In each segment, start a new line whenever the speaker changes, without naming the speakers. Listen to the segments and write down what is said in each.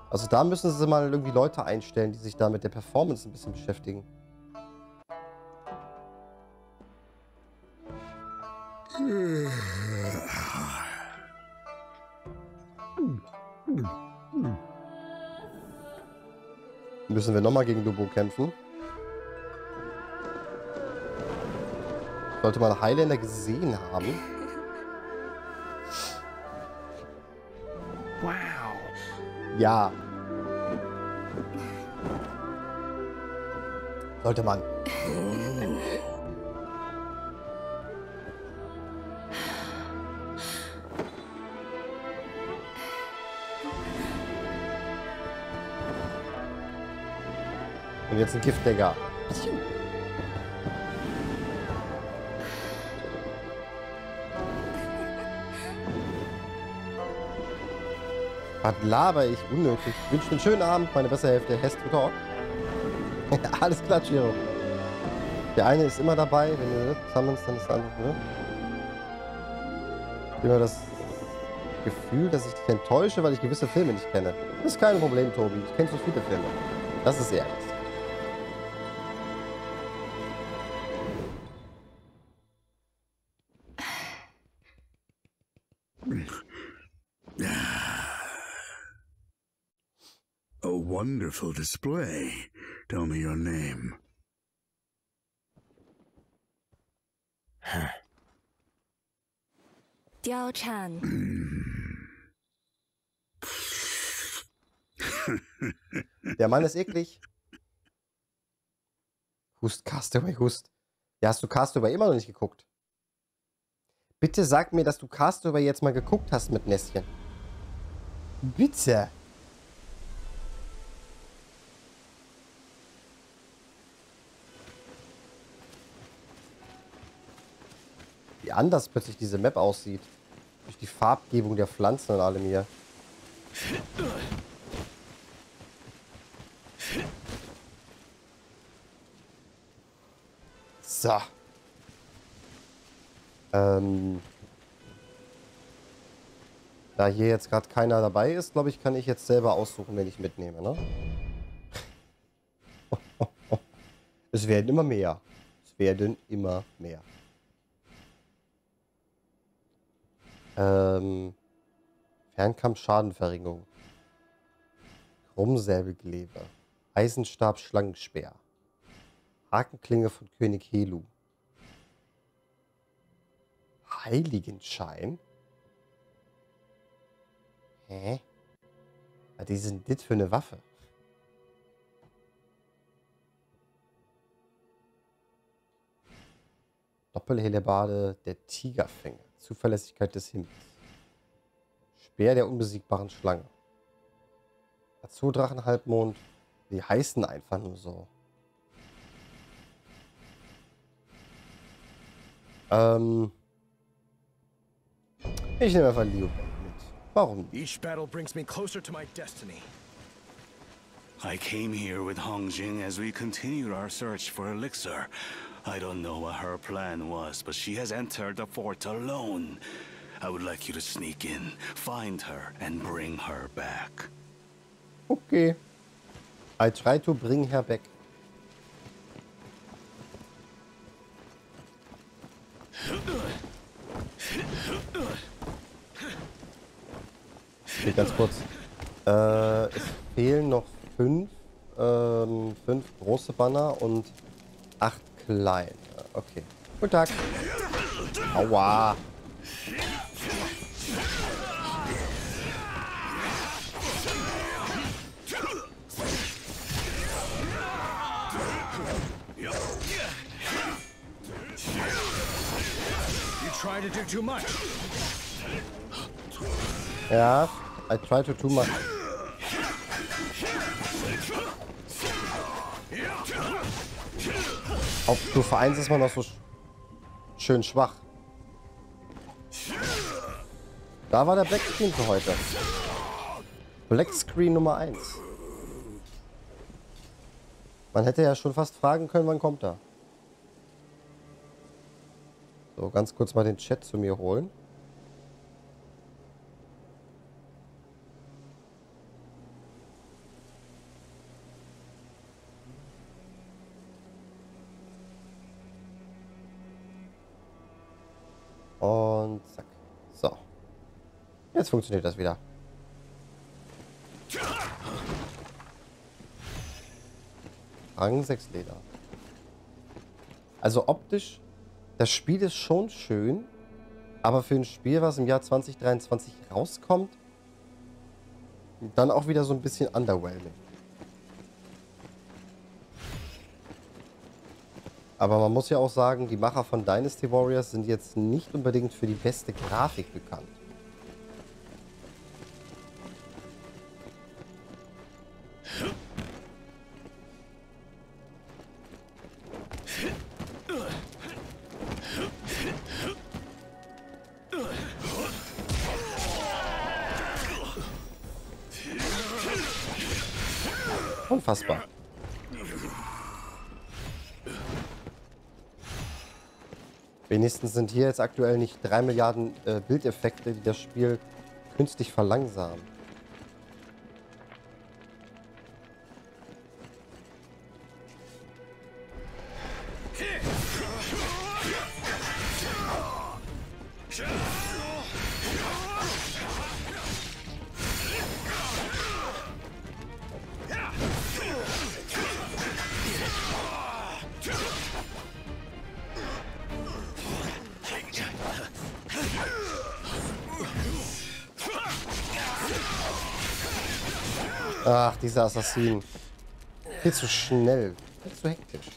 Also da müssen sie mal irgendwie Leute einstellen, die sich da mit der Performance ein bisschen beschäftigen. Müssen wir nochmal gegen Lobo kämpfen? Sollte man Highlander gesehen haben.
Wow.
Ja. Sollte man. Und jetzt ein Giftdagger. Was laber ich unnötig? Ich wünsche einen schönen Abend, meine bessere Hälfte. Hast du Talk? Alles klar, Chiro. Der eine ist immer dabei, wenn du summons, dann ist der andere, ne? Ich habe immer das Gefühl, dass ich dich enttäusche, weil ich gewisse Filme nicht kenne. Das ist kein Problem, Tobi. Ich kenne so viele Filme. Das ist ehrlich.
A wonderful display. Tell me your name.
Diao Chan.
Der Mann ist eklig. Hust, Castaway, Hust. Ja, hast du Castaway immer noch nicht geguckt? Bitte sag mir, dass du Castaway jetzt mal geguckt hast mit Nässchen. Bitte. Wie anders plötzlich diese Map aussieht. Durch die Farbgebung der Pflanzen und allem hier. So. Da hier jetzt gerade keiner dabei ist, glaube ich, kann ich jetzt selber aussuchen, wen ich mitnehme, ne? Es werden immer mehr. Es werden immer mehr. Fernkampf-Schadenverringerung. Krummsäbelgeleber. Eisenstab-Schlangenspeer. Hakenklinge von König Helu. Heiligenschein? Hä? Was ist denn das für eine Waffe? Doppelhellebarde der Tigerfänge. Zuverlässigkeit des Himmels. Speer der unbesiegbaren Schlange. Azurdrachenhalbmond. Die heißen einfach nur so. Ich nehme einfach Liu Bang mit. Warum nicht?
Each battle brings me closer to my destiny.
I came here with Hong Jing as we continued our search for Elixir. I don't know what her plan was, but she has entered the fort alone. I would like you to sneak in, find her, and bring her back.
Okay. I try to bring her back. Okay, ganz kurz. Es fehlen noch 5 große Banner und 8 kleine. Okay. Guten Tag. Aua.
You try to do too much.
Ja, I try to do much. Auf Stufe 1 ist man noch so schön schwach. Da war der Black Screen für heute. Black Screen Nummer 1. Man hätte ja schon fast fragen können, wann kommt er. So, ganz kurz mal den Chat zu mir holen. Und zack. So. Jetzt funktioniert das wieder. Rang 6 Leder. Also optisch, das Spiel ist schon schön, aber für ein Spiel, was im Jahr 2023 rauskommt, dann auch wieder so ein bisschen underwhelming. Aber man muss ja auch sagen, die Macher von Dynasty Warriors sind jetzt nicht unbedingt für die beste Grafik bekannt. Unfassbar. Wenigstens sind hier jetzt aktuell nicht 3 Milliarden Bildeffekte, die das Spiel künstlich verlangsamen. Ach, dieser Assassin. Viel zu schnell. Viel zu hektisch.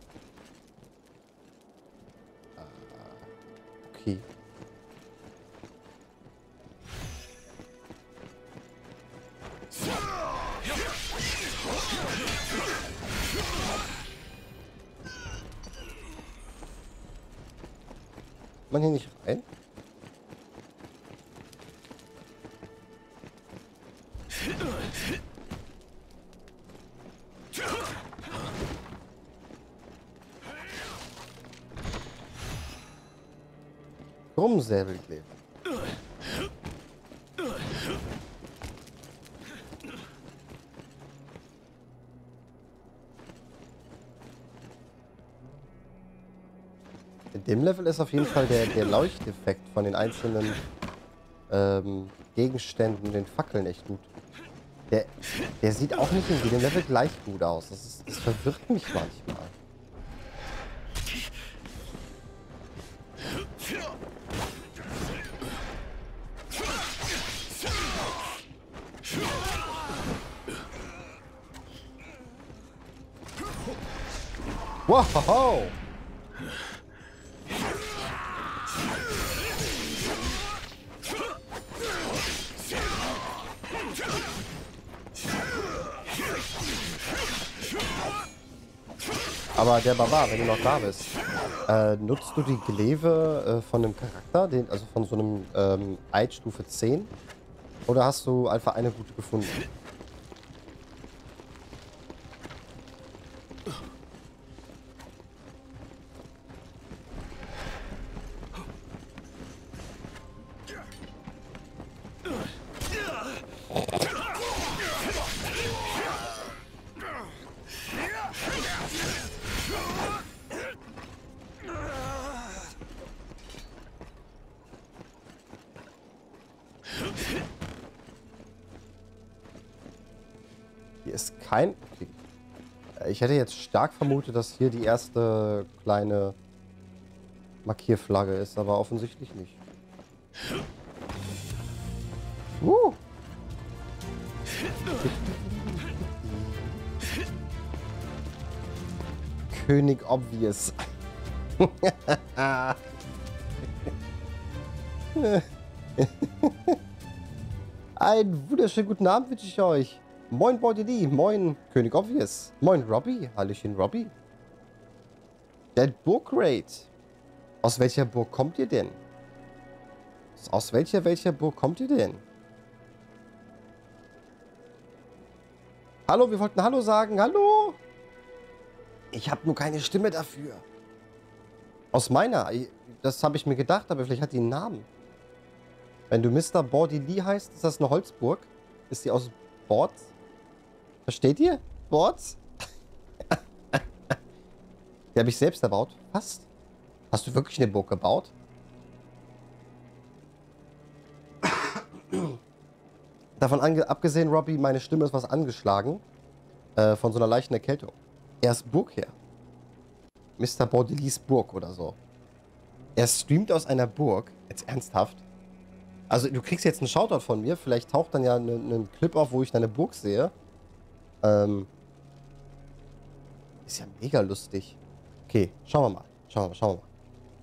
Okay. Man hier nicht rein? Rumsäbelkleber. In dem Level ist auf jeden Fall der Leuchteffekt von den einzelnen Gegenständen, den Fackeln echt gut. Der sieht auch nicht in jedem Level gleich gut aus. Das verwirrt mich manchmal. Wow! Aber der Barbar, wenn du noch da bist, nutzt du die Glaive von einem Charakter, also von so einem Eidstufe 10? Oder hast du einfach eine gute gefunden? Hier ist kein... Okay. Ich hätte jetzt stark vermutet, dass hier die erste kleine Markierflagge ist, aber offensichtlich nicht. König Obvious. Einen wunderschönen guten Abend wünsche ich euch. Moin Body, moin König Obvious. Moin Robbie, Hallöchen Robbie. Der Burgraid. Aus welcher Burg kommt ihr denn? Aus welcher Burg kommt ihr denn? Hallo, wir wollten Hallo sagen. Hallo? Ich habe nur keine Stimme dafür. Aus meiner. Das habe ich mir gedacht, aber vielleicht hat die einen Namen. Wenn du Mr. Body Lee heißt, ist das eine Holzburg? Ist die aus Boards? Versteht ihr? Boards? Die habe ich selbst erbaut. Fast. Hast du wirklich eine Burg gebaut? Davon abgesehen, Robbie, meine Stimme ist was angeschlagen. Von so einer leichten Erkältung. Er ist Burgherr. Mr. Bordelis Burg oder so. Er streamt aus einer Burg. Jetzt ernsthaft. Also du kriegst jetzt einen Shoutout von mir. Vielleicht taucht dann ja ein Clip auf, wo ich deine Burg sehe. Ist ja mega lustig. Okay, schauen wir mal. Schauen wir mal.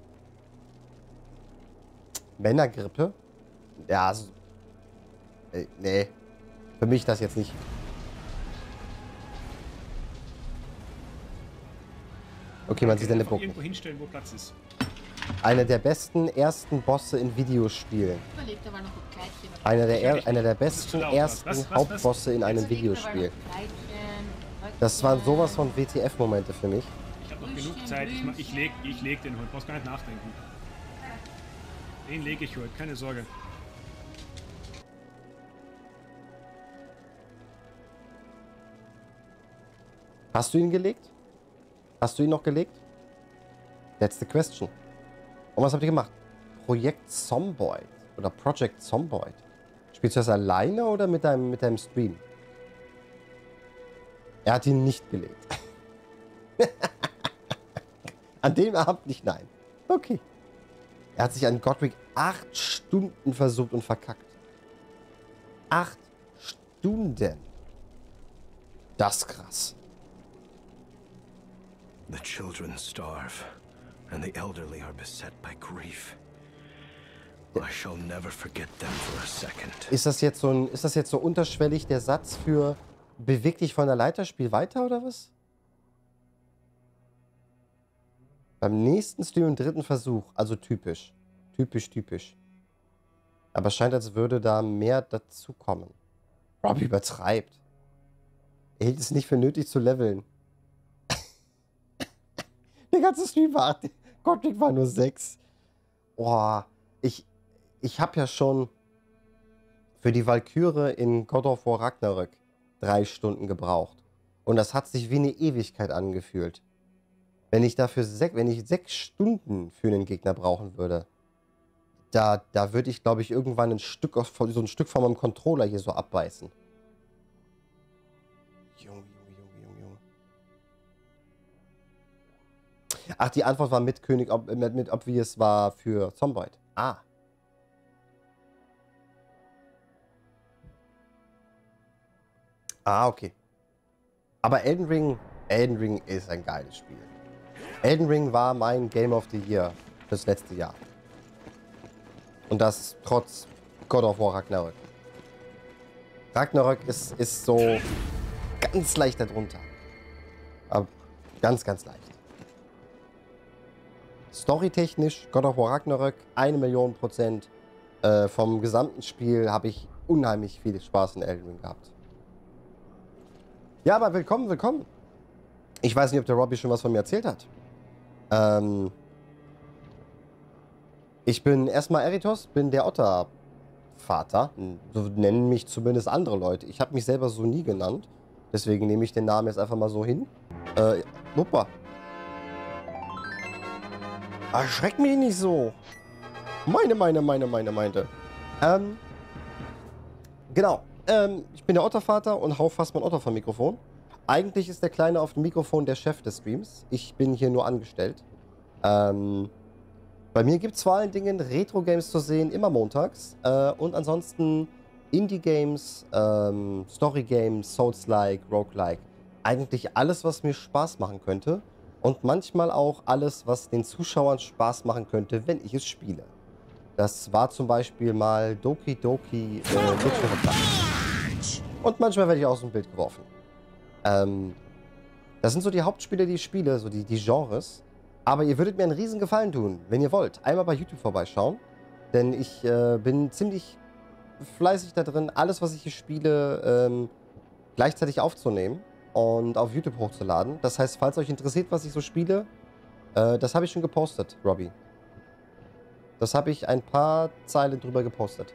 Männergrippe? Ja, also, nee. Für mich das jetzt nicht. Okay, man sieht deine Burg
irgendwo
nicht.
hinstellen, wo Platz ist.
Einer der besten ersten Bosse in Videospielen.
Überlegt, da war noch ein Kleidchen.
Einer der besten ersten Hauptbosse in einem Videospiel. Das waren sowas von WTF-Momente für mich.
Ich habe noch genug Zeit. Ich leg den heute. Brauchst gar nicht nachdenken. Den lege ich heute. Keine Sorge.
Hast du ihn gelegt? Hast du ihn noch gelegt? That's the question. Und was habt ihr gemacht? Projekt Zomboid. Oder Project Zomboid. Spielst du das alleine oder mit deinem Stream? Er hat ihn nicht gelegt. An dem Abend nicht, nein. Okay. Er hat sich an Godric 8 Stunden versucht und verkackt. 8 Stunden. Das ist krass.
The children starve, and the elderly are beset by grief. I shall never forget them for a second.
Ist das jetzt so unterschwellig der Satz für beweg dich von der Leiter, spiel weiter oder was? Beim nächsten Stream im 3. Versuch, also typisch. Typisch. Aber es scheint, als würde da mehr dazukommen. Robbie übertreibt. Er hielt es nicht für nötig zu leveln. Der ganze Stream war 8. Godric war nur 6. Boah, ich habe ja schon für die Valkyrie in God of War Ragnarök 3 Stunden gebraucht. Und das hat sich wie eine Ewigkeit angefühlt. Wenn ich 6 Stunden für einen Gegner brauchen würde, da würde ich, glaube ich, irgendwann so ein Stück von meinem Controller hier so abbeißen. Junge. Ach, die Antwort war mit König, mit Obvious war für Zomboid. Ah. Ah, okay. Aber Elden Ring ist ein geiles Spiel. Elden Ring war mein Game of the Year fürs letzte Jahr. Und das trotz God of War Ragnarök. Ragnarök ist so ganz leicht darunter. Aber ganz leicht. Storytechnisch, God of War Ragnarök, 1.000.000%. Vom gesamten Spiel habe ich unheimlich viel Spaß in Elden Ring gehabt. Ja, aber willkommen. Ich weiß nicht, ob der Robbie schon was von mir erzählt hat. Ich bin erstmal Eritos, bin der Otter-Vater. So nennen mich zumindest andere Leute. Ich habe mich selber so nie genannt. Deswegen nehme ich den Namen jetzt einfach mal so hin. Wuppa. Erschreck mich nicht so. Meine. Genau. Ich bin der Ottervater und hau fast mein Otter vom Mikrofon. Eigentlich ist der Kleine auf dem Mikrofon der Chef des Streams. Ich bin hier nur angestellt. Bei mir gibt es vor allen Dingen Retro-Games zu sehen, immer montags. Und ansonsten Indie-Games, Story-Games, Souls-like, Roguelike. Eigentlich alles, was mir Spaß machen könnte. Und manchmal auch alles, was den Zuschauern Spaß machen könnte, wenn ich es spiele. Das war zum Beispiel mal Doki Doki Literature Club. Und manchmal werde ich aus dem Bild geworfen. Das sind so die Hauptspiele, die ich spiele, so die Genres. Aber ihr würdet mir einen riesen Gefallen tun, wenn ihr wollt. Einmal bei YouTube vorbeischauen. Denn ich bin ziemlich fleißig da drin, alles, was ich hier spiele, gleichzeitig aufzunehmen und auf YouTube hochzuladen. Das heißt, falls euch interessiert, was ich so spiele, das habe ich schon gepostet, Robbie. Das habe ich ein paar Zeilen drüber gepostet.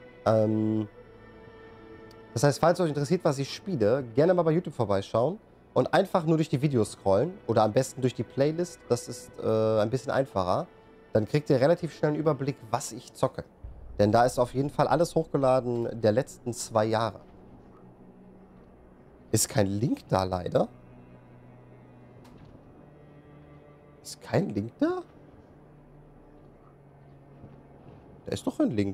Das heißt, falls euch interessiert, was ich spiele, gerne mal bei YouTube vorbeischauen und einfach nur durch die Videos scrollen oder am besten durch die Playlist. Das ist ein bisschen einfacher. Dann kriegt ihr relativ schnell einen Überblick, was ich zocke. Denn da ist auf jeden Fall alles hochgeladen der letzten 2 Jahre. Ist kein Link da leider. Ist kein Link da? Da ist doch ein Link.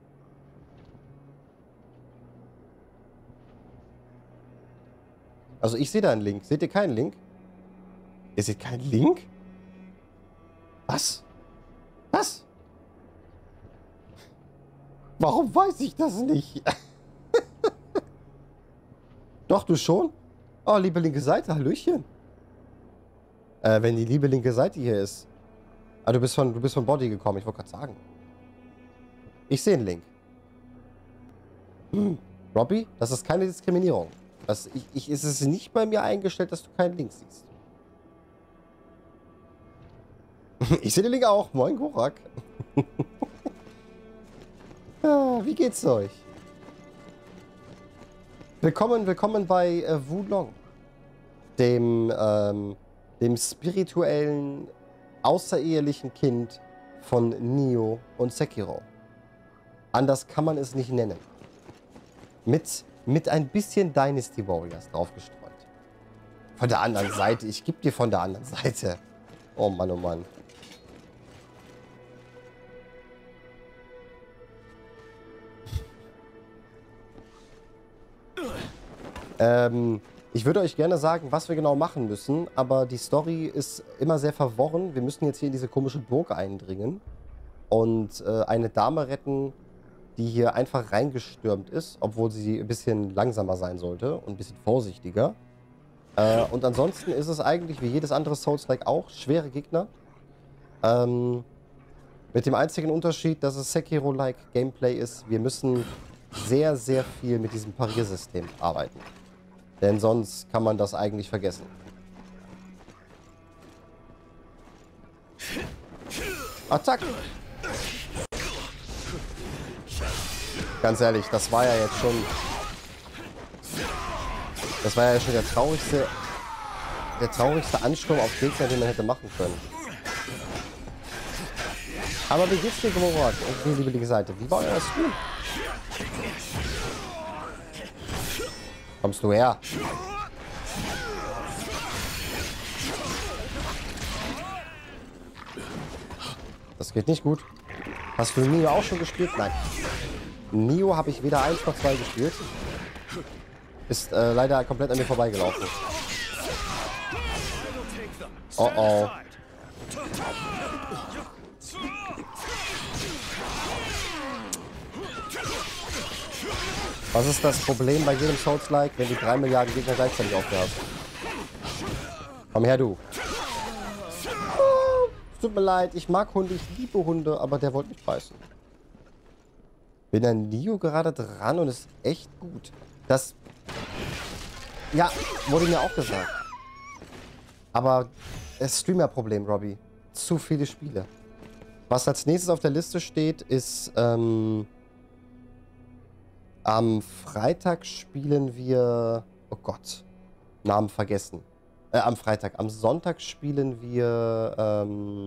Also ich sehe da einen Link. Seht ihr keinen Link? Ihr seht keinen Link? Was? Was? Warum weiß ich das nicht? Doch, du schon? Oh, liebe linke Seite, Hallöchen. Wenn die liebe linke Seite hier ist. Ah, du bist von Body gekommen, ich wollte gerade sagen. Ich sehe einen Link. Robby, das ist keine Diskriminierung. Es ist nicht bei mir eingestellt, dass du keinen Link siehst. Ich sehe den Link auch. Moin, Gorak. Ja, wie geht's euch? Willkommen bei Wulong. Dem spirituellen, außerehelichen Kind von Nioh und Sekiro. Anders kann man es nicht nennen. Mit ein bisschen Dynasty Warriors draufgestreut. Von der anderen Seite. Ich gebe dir von der anderen Seite. Oh Mann, oh Mann. Ich würde euch gerne sagen, was wir genau machen müssen, aber die Story ist immer sehr verworren. Wir müssen jetzt hier in diese komische Burg eindringen und eine Dame retten, die hier einfach reingestürmt ist, obwohl sie ein bisschen langsamer sein sollte und ein bisschen vorsichtiger. Und ansonsten ist es eigentlich wie jedes andere Souls-like auch schwere Gegner. Mit dem einzigen Unterschied, dass es Sekiro-like Gameplay ist. Wir müssen sehr, sehr viel mit diesem Pariersystem arbeiten. Denn sonst kann man das eigentlich vergessen. Attack! Ganz ehrlich, das war ja jetzt schon... Das war ja schon der traurigste Ansturm auf Gegner, den man hätte machen können. Aber wie geht's dir, Gorak? Und die liebe linke Seite. Wie war euer Stream? Kommst du her? Das geht nicht gut. Hast du Nioh auch schon gespielt? Nein. Nioh habe ich weder 1 noch 2 gespielt. Ist leider komplett an mir vorbeigelaufen. Oh oh. Was ist das Problem bei jedem Souls-like, wenn du 3 Milliarden Gegner gleichzeitig aufgehört hast? Komm her, du. Oh, tut mir leid, ich mag Hunde, ich liebe Hunde, aber der wollte mich beißen. Bin an Nioh gerade dran und ist echt gut. Das... Ja, wurde mir auch gesagt. Aber das Streamer-Problem, Robby. Zu viele Spiele. Was als nächstes auf der Liste steht, ist... am Freitag spielen wir... Oh Gott. Namen vergessen. Am Freitag. Am Sonntag spielen wir...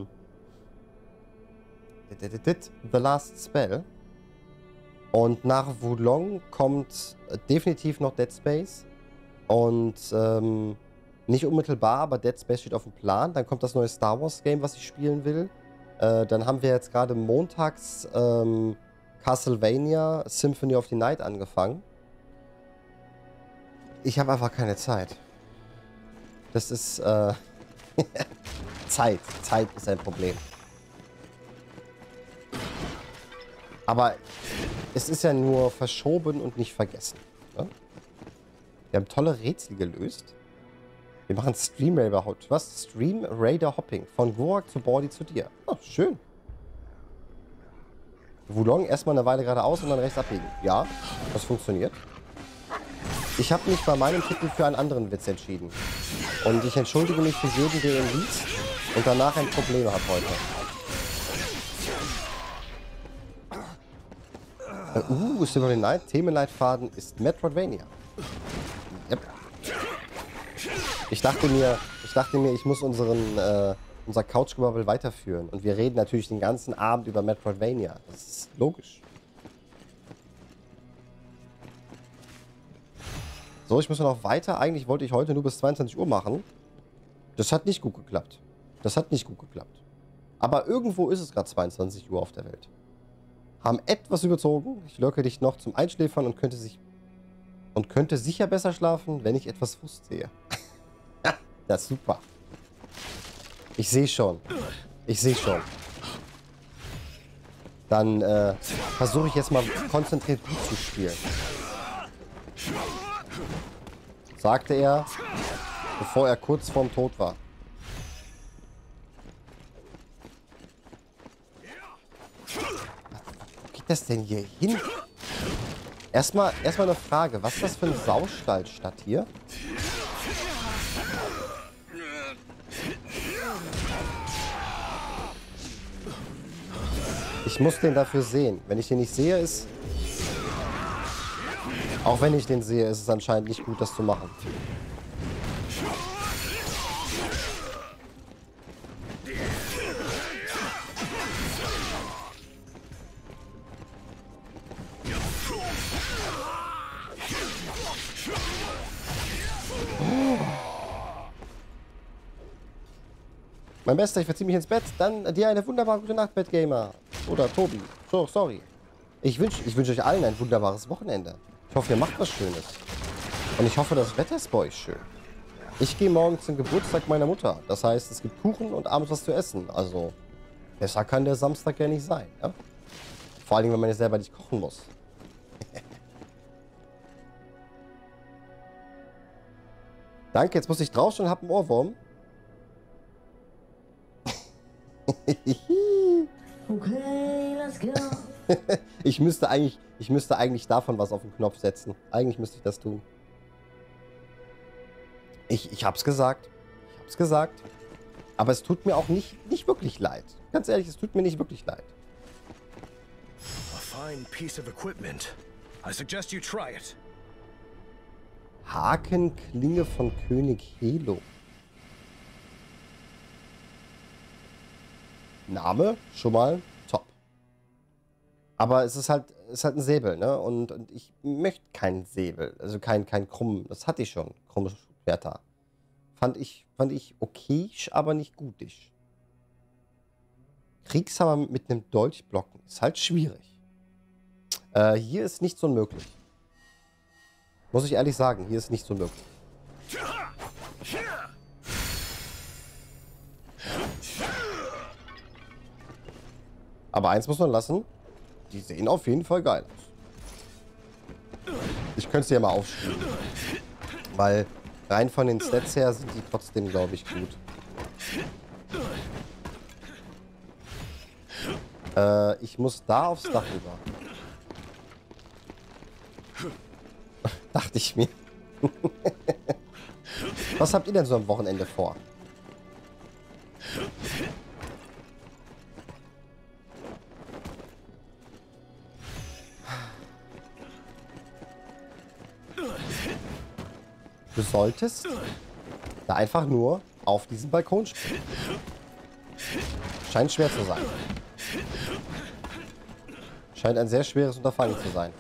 The Last Spell. Und nach Wulong kommt definitiv noch Dead Space. Und nicht unmittelbar, aber Dead Space steht auf dem Plan. Dann kommt das neue Star Wars Game, was ich spielen will. Dann haben wir jetzt gerade montags Castlevania Symphony of the Night angefangen. Ich habe einfach keine Zeit. Das ist Zeit. Zeit ist ein Problem. Aber es ist ja nur verschoben und nicht vergessen. Ne? Wir haben tolle Rätsel gelöst. Wir machen Stream Raider Hopping. Was? Stream Raider Hopping. Von Gorak zu Body zu dir. Oh, schön. Wulong erstmal eine Weile geradeaus und dann rechts abbiegen. Ja, das funktioniert. Ich habe mich bei meinem Titel für einen anderen Witz entschieden. Und ich entschuldige mich für jeden, der ihn liest und danach ein Problem hat heute. Symphony of the Night. Themenleitfaden ist Metroidvania. Yep. Ich dachte mir, ich muss unser Couchgebabbel weiterführen. Und wir reden natürlich den ganzen Abend über Metroidvania. Das ist logisch. So, ich muss noch weiter. Eigentlich wollte ich heute nur bis 22 Uhr machen. Das hat nicht gut geklappt. Das hat nicht gut geklappt. Aber irgendwo ist es gerade 22 Uhr auf der Welt. Haben etwas überzogen. Ich locke dich noch zum Einschläfern und könnte sicher besser schlafen, wenn ich etwas Frust sehe. Das ist super. Ich sehe schon. Ich sehe schon. Dann versuche ich jetzt mal konzentriert gut zu spielen. Sagte er, bevor er kurz vorm Tod war. Wo geht das denn hier hin? Erstmal eine Frage. Was ist das für eine Saustallstadt hier? Ich muss den dafür sehen. Wenn ich den nicht sehe, ist... Auch wenn ich den sehe, ist es anscheinend nicht gut, das zu machen. Mein Bester, ich verziehe mich ins Bett. Dann dir eine wunderbare gute Nacht, Bettgamer. Oder Tobi. So, sorry. Ich wünsch euch allen ein wunderbares Wochenende. Ich hoffe, ihr macht was Schönes. Und ich hoffe, das Wetter ist bei euch schön. Ich gehe morgen zum Geburtstag meiner Mutter. Das heißt, es gibt Kuchen und abends was zu essen. Also, besser kann der Samstag ja nicht sein. Ja? Vor allem, wenn man ja selber nicht kochen muss. Danke, jetzt muss ich draufschauen und hab einen Ohrwurm.
Okay, let's go.
Ich müsste eigentlich davon was auf den Knopf setzen. Eigentlich müsste ich das tun. Ich hab's gesagt. Ich hab's gesagt. Aber es tut mir auch nicht wirklich leid. Ganz ehrlich, es tut mir nicht wirklich leid.
A fine piece of equipment. I suggest you try it.
Hakenklinge von König Helo. Name schon mal top. Aber es ist halt ein Säbel, ne? Und ich möchte keinen Säbel. Also kein krumm. Das hatte ich schon. Krumme Schwerter. Fand ich okay, aber nicht gutig. Kriegshammer mit einem Dolch blocken. Ist halt schwierig. Hier ist nicht so unmöglich. Muss ich ehrlich sagen, hier ist nicht so möglich. Aber eins muss man lassen, die sehen auf jeden Fall geil aus. Ich könnte sie ja mal aufschreiben. Weil rein von den Stats her sind die trotzdem, glaube ich, gut. Ich muss da aufs Dach rüber. Dachte ich mir. Was habt ihr denn so am Wochenende vor? Du solltest da einfach nur auf diesen Balkon springen. Scheint schwer zu sein. Scheint ein sehr schweres Unterfangen zu sein.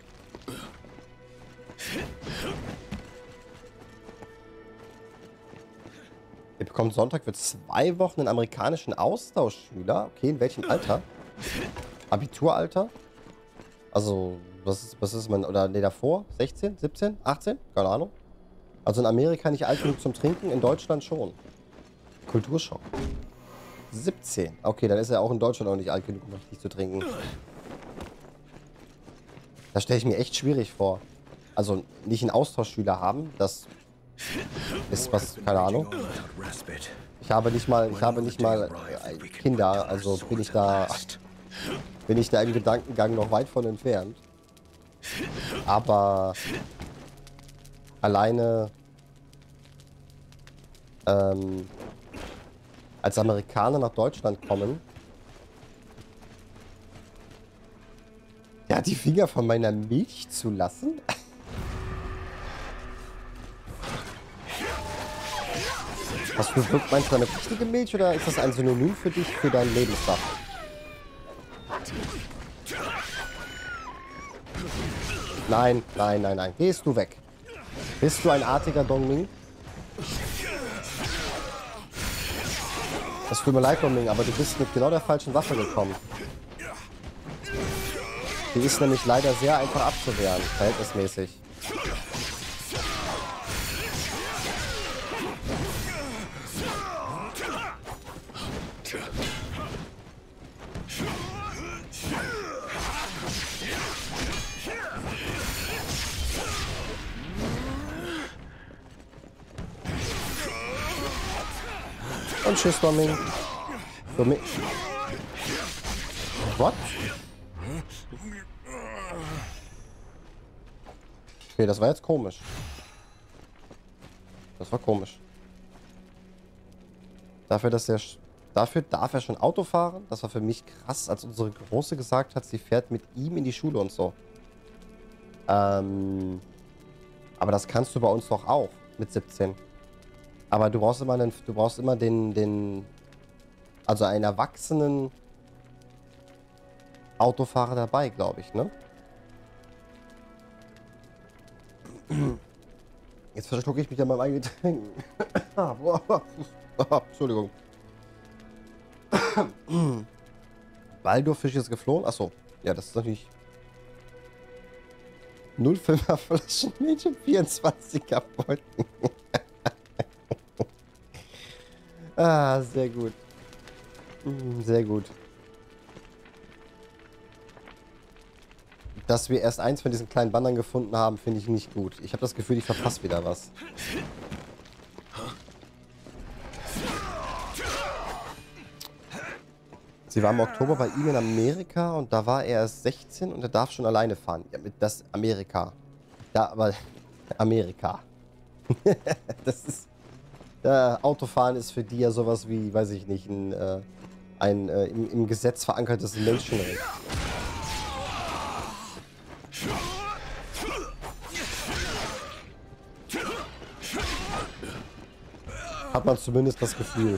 Ihr bekommt Sonntag für 2 Wochen einen amerikanischen Austauschschüler. Okay, in welchem Alter? Abituralter? Also, was ist man? Oder nee, davor? 16, 17, 18? Keine Ahnung. Also in Amerika nicht alt genug zum Trinken, in Deutschland schon. Kulturschock. 17. Okay, dann ist er auch in Deutschland auch nicht alt genug, um richtig zu trinken. Das stelle ich mir echt schwierig vor. Also nicht einen Austauschschüler haben, das ist was, keine Ahnung. Ich habe nicht mal Kinder, also bin ich da im Gedankengang noch weit von entfernt. Aber alleine als Amerikaner nach Deutschland kommen, ja, die Finger von meiner Milch zu lassen. Hast du wirklich, meinst du eine richtige Milch oder ist das ein Synonym für dich, für deinen Lebenslauf? Nein, nein, nein, nein. Gehst du weg. Bist du ein artiger Dongming? Es tut mir leid, Dongming, aber du bist mit genau der falschen Waffe gekommen. Die ist nämlich leider sehr einfach abzuwehren, verhältnismäßig. Und tschüss, Dongming. What? Okay, das war jetzt komisch. Das war komisch. Dafür darf er schon Auto fahren. Das war für mich krass, als unsere Große gesagt hat, sie fährt mit ihm in die Schule und so. Aber das kannst du bei uns doch auch mit 17. Aber du brauchst immer also einen erwachsenen Autofahrer dabei, glaube ich, ne? Jetzt verschlucke ich mich an meinem eigenen Getränk. Entschuldigung. Waldorffisch ist geflohen? Achso. Ja, das ist natürlich 0,5er Flaschen Mädchen, 24er Beuten. Ah, sehr gut. Sehr gut. Dass wir erst eins von diesen kleinen Bannern gefunden haben, finde ich nicht gut. Ich habe das Gefühl, ich verpasse wieder was. Sie war im Oktober bei ihm in Amerika und da war er erst 16 und er darf schon alleine fahren. Ja, mit das Amerika. Da, aber Amerika. Das ist... Autofahren ist für die ja sowas wie, weiß ich nicht, im Gesetz verankertes Menschenrecht. Hat man zumindest das Gefühl.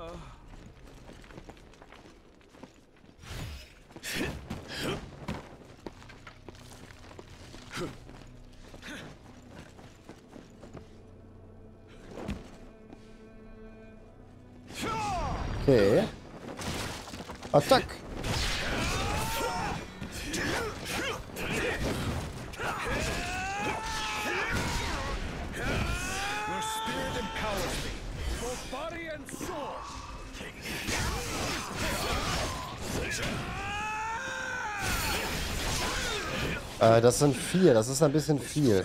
Okay. Attack! Das sind 4, das ist ein bisschen viel.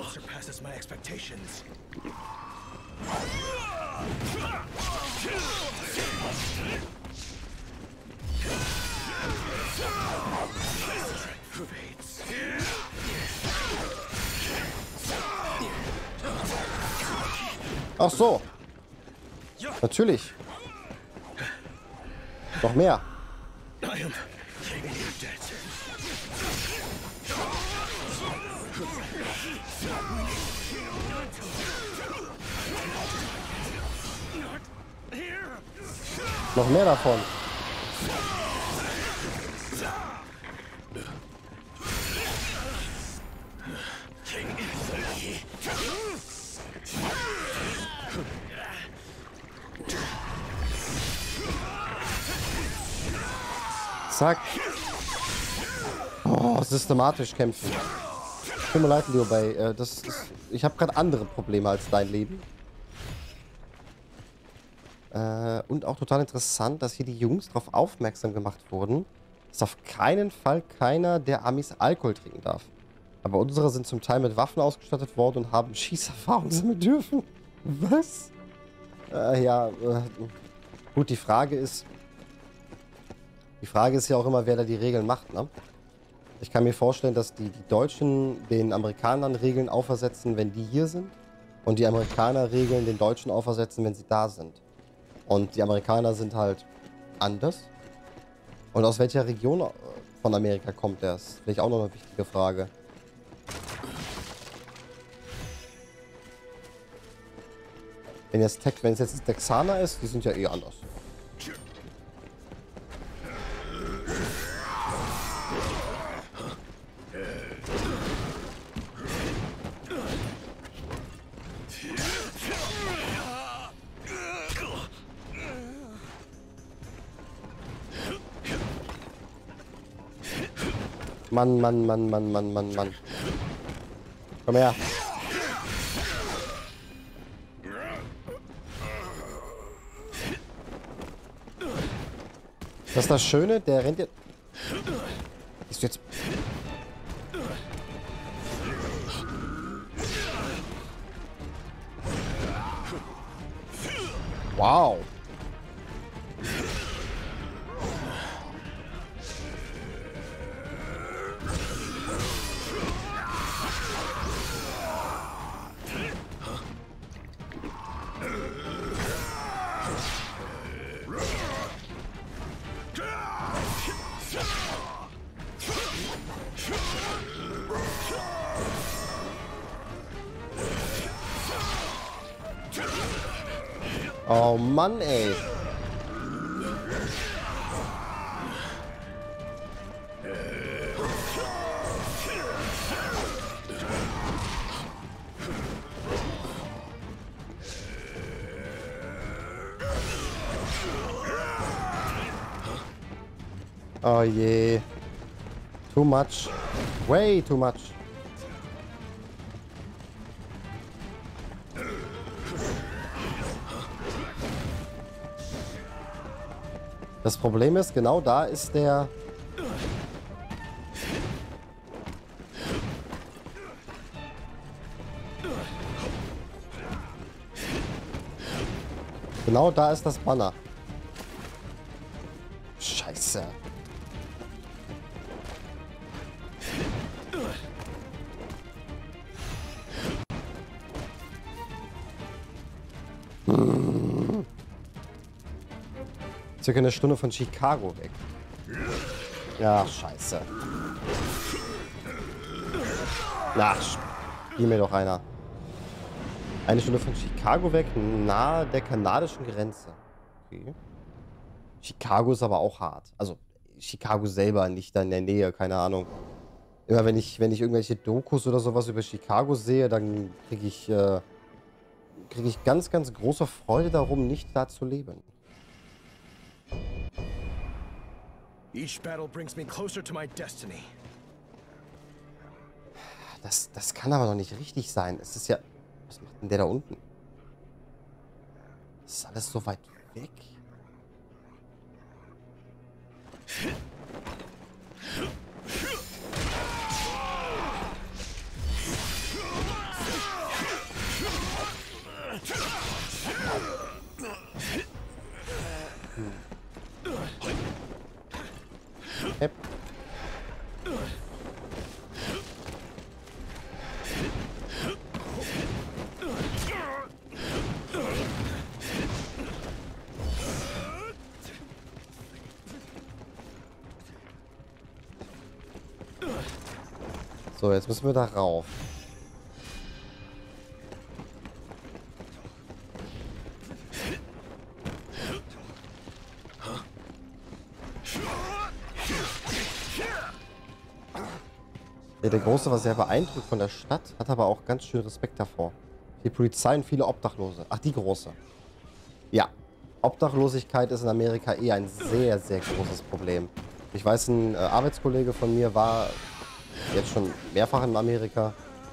Ach so. Natürlich. Noch mehr. Noch mehr davon. Zack. Oh, systematisch kämpfen. Tut mir leid, Liu-Bei. Ich habe gerade andere Probleme als dein Leben. Und auch total interessant, dass hier die Jungs darauf aufmerksam gemacht wurden, dass auf keinen Fall keiner der Amis Alkohol trinken darf. Aber unsere sind zum Teil mit Waffen ausgestattet worden und haben Schießerfahrung sammeln dürfen. Was? Gut, die Frage ist ja auch immer, wer da die Regeln macht, ne? Ich kann mir vorstellen, dass die Deutschen den Amerikanern Regeln aufersetzen, wenn die hier sind. Und die Amerikaner Regeln den Deutschen aufersetzen, wenn sie da sind. Und die Amerikaner sind halt anders. Und aus welcher Region von Amerika kommt der? Das ist vielleicht auch noch eine wichtige Frage. Wenn es jetzt ein Texaner ist, die sind ja eh anders. Mann, Mann, Mann, Mann, Mann, Mann, Mann. Komm her. Das ist das Schöne, der rennt jetzt... Ist jetzt... Wow. Oh Mann, ey. Oh je. Too much. Way too much. Das Problem ist, genau da ist der... Genau da ist das Banner. Scheiße. Circa eine Stunde von Chicago weg. Ja, scheiße. Na, spiel mir doch einer. Eine Stunde von Chicago weg, nahe der kanadischen Grenze. Okay. Chicago ist aber auch hart. Also, Chicago selber, nicht da in der Nähe, keine Ahnung. Immer wenn ich irgendwelche Dokus oder sowas über Chicago sehe, dann kriege ich ganz, ganz große Freude darum, nicht da zu leben.
Each battle brings me closer to my destiny.
Das kann aber doch nicht richtig sein. Es ist ja... Was macht denn der da unten? Das ist alles so weit weg. Yep. So, jetzt müssen wir da rauf. Der Große war sehr beeindruckt von der Stadt, hat aber auch ganz schön Respekt davor. Die Polizei und viele Obdachlose. Ach, die Große. Ja. Obdachlosigkeit ist in Amerika eh ein sehr, sehr großes Problem. Ich weiß, ein Arbeitskollege von mir war jetzt schon mehrfach in Amerika.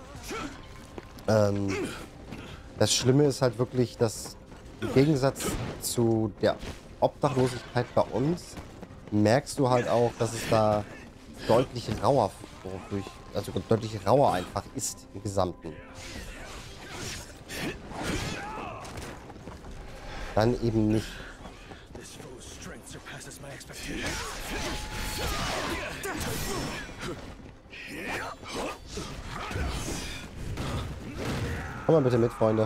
Das Schlimme ist halt wirklich, dass im Gegensatz zu der Obdachlosigkeit bei uns merkst du halt auch, dass es da deutlich rauer deutlich rauer einfach ist im Gesamten. Dann eben nicht. Komm mal bitte mit, Freunde.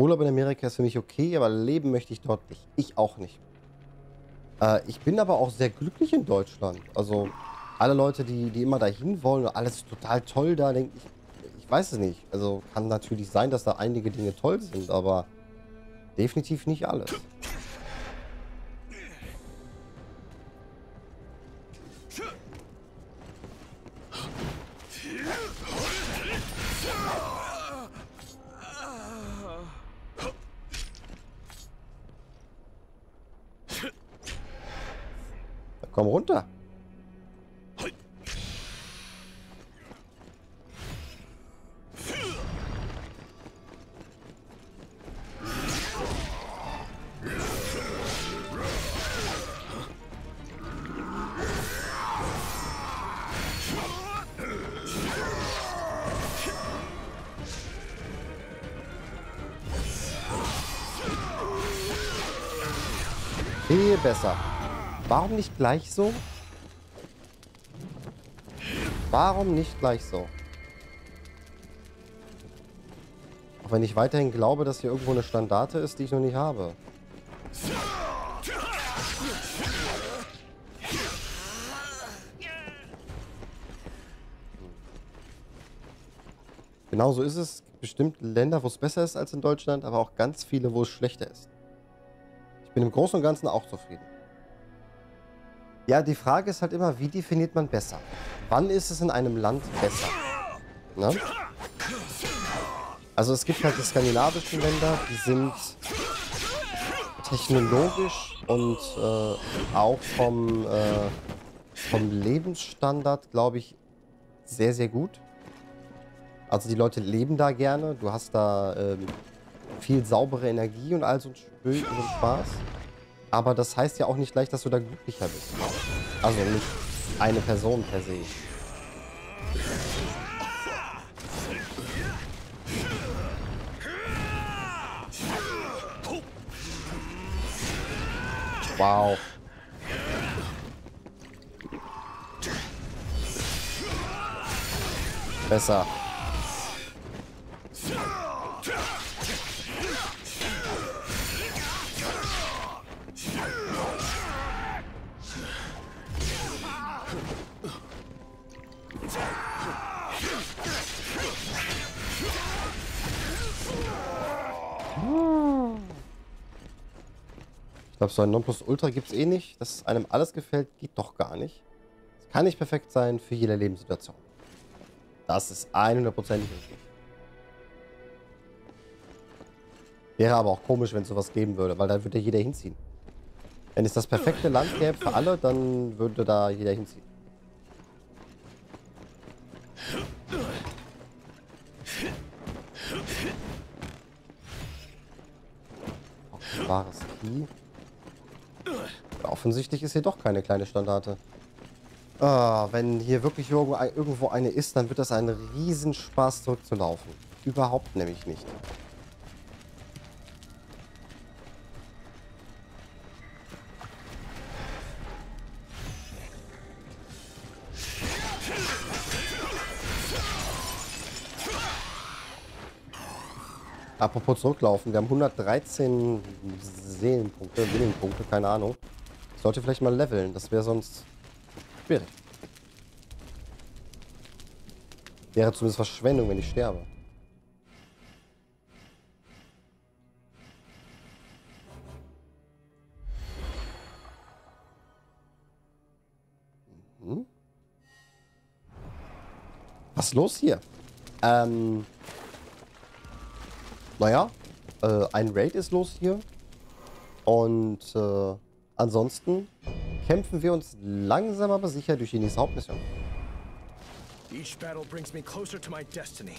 Urlaub in Amerika ist für mich okay, aber leben möchte ich dort nicht. Ich auch nicht. Ich bin aber auch sehr glücklich in Deutschland. Also alle Leute, die immer dahin wollen, alles ist total toll da, denke ich weiß es nicht. Also kann natürlich sein, dass da einige Dinge toll sind, aber definitiv nicht alles. Komm runter. Viel besser. Warum nicht gleich so? Warum nicht gleich so? Auch wenn ich weiterhin glaube, dass hier irgendwo eine Standarte ist, die ich noch nicht habe. Genauso ist es. Es gibt bestimmt Länder, wo es besser ist als in Deutschland, aber auch ganz viele, wo es schlechter ist. Ich bin im Großen und Ganzen auch zufrieden. Ja, die Frage ist halt immer, wie definiert man besser? Wann ist es in einem Land besser? Ne? Also es gibt halt die skandinavischen Länder, die sind technologisch und auch vom Lebensstandard, glaube ich, sehr, sehr gut. Also die Leute leben da gerne. Du hast da viel saubere Energie und all so ein Spaß. Aber das heißt ja auch nicht gleich, dass du da glücklicher bist. Also nicht eine Person per se. Wow. Besser. Ich glaube, so ein Nonplusultra gibt es eh nicht. Dass einem alles gefällt, geht doch gar nicht. Es kann nicht perfekt sein für jede Lebenssituation. Das ist 100% richtig. Wäre aber auch komisch, wenn es sowas geben würde, weil dann würde jeder hinziehen. Wenn es das perfekte Land gäbe für alle, dann würde da jeder hinziehen. Wahres Key. Ja, offensichtlich ist hier doch keine kleine Standarte. Wenn hier wirklich irgendwo eine ist, dann wird das ein Riesenspaß zurückzulaufen. Überhaupt nämlich nicht. Apropos zurücklaufen, wir haben 113 Seelenpunkte, Willingpunkte, keine Ahnung. Ich sollte vielleicht mal leveln, das wäre sonst schwierig. Wäre zumindest Verschwendung, wenn ich sterbe. Mhm. Was ist los hier? Naja, ein Raid ist los hier. Und ansonsten kämpfen wir uns langsam aber sicher durch die nächste Hauptmission.
Each battle brings me closer to my destiny.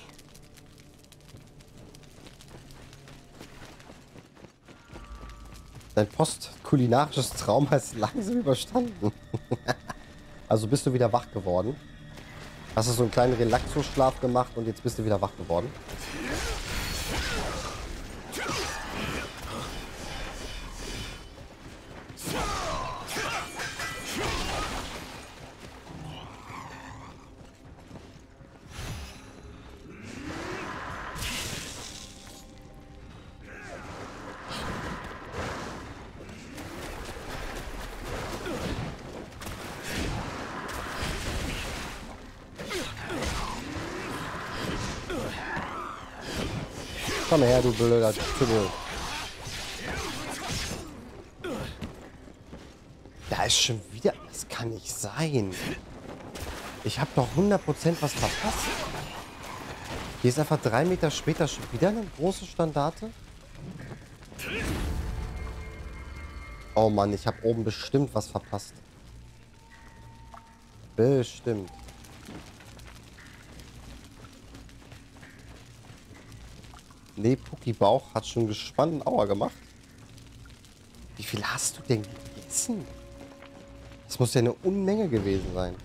Dein postkulinarisches Trauma ist langsam überstanden. Also bist du wieder wach geworden. Hast du so einen kleinen Relaxo-Schlaf gemacht und jetzt bist du wieder wach geworden. Komm her, du blöder Tümmel. Da ist schon wieder... Das kann nicht sein. Ich habe doch 100% was verpasst. Hier ist einfach 3 Meter später schon wieder eine große Standarte. Oh Mann, ich habe oben bestimmt was verpasst. Bestimmt. Nee, Pucki Bauch hat schon gespannten Aua gemacht. Wie viel hast du denn gegessen? Das muss ja eine Unmenge gewesen sein.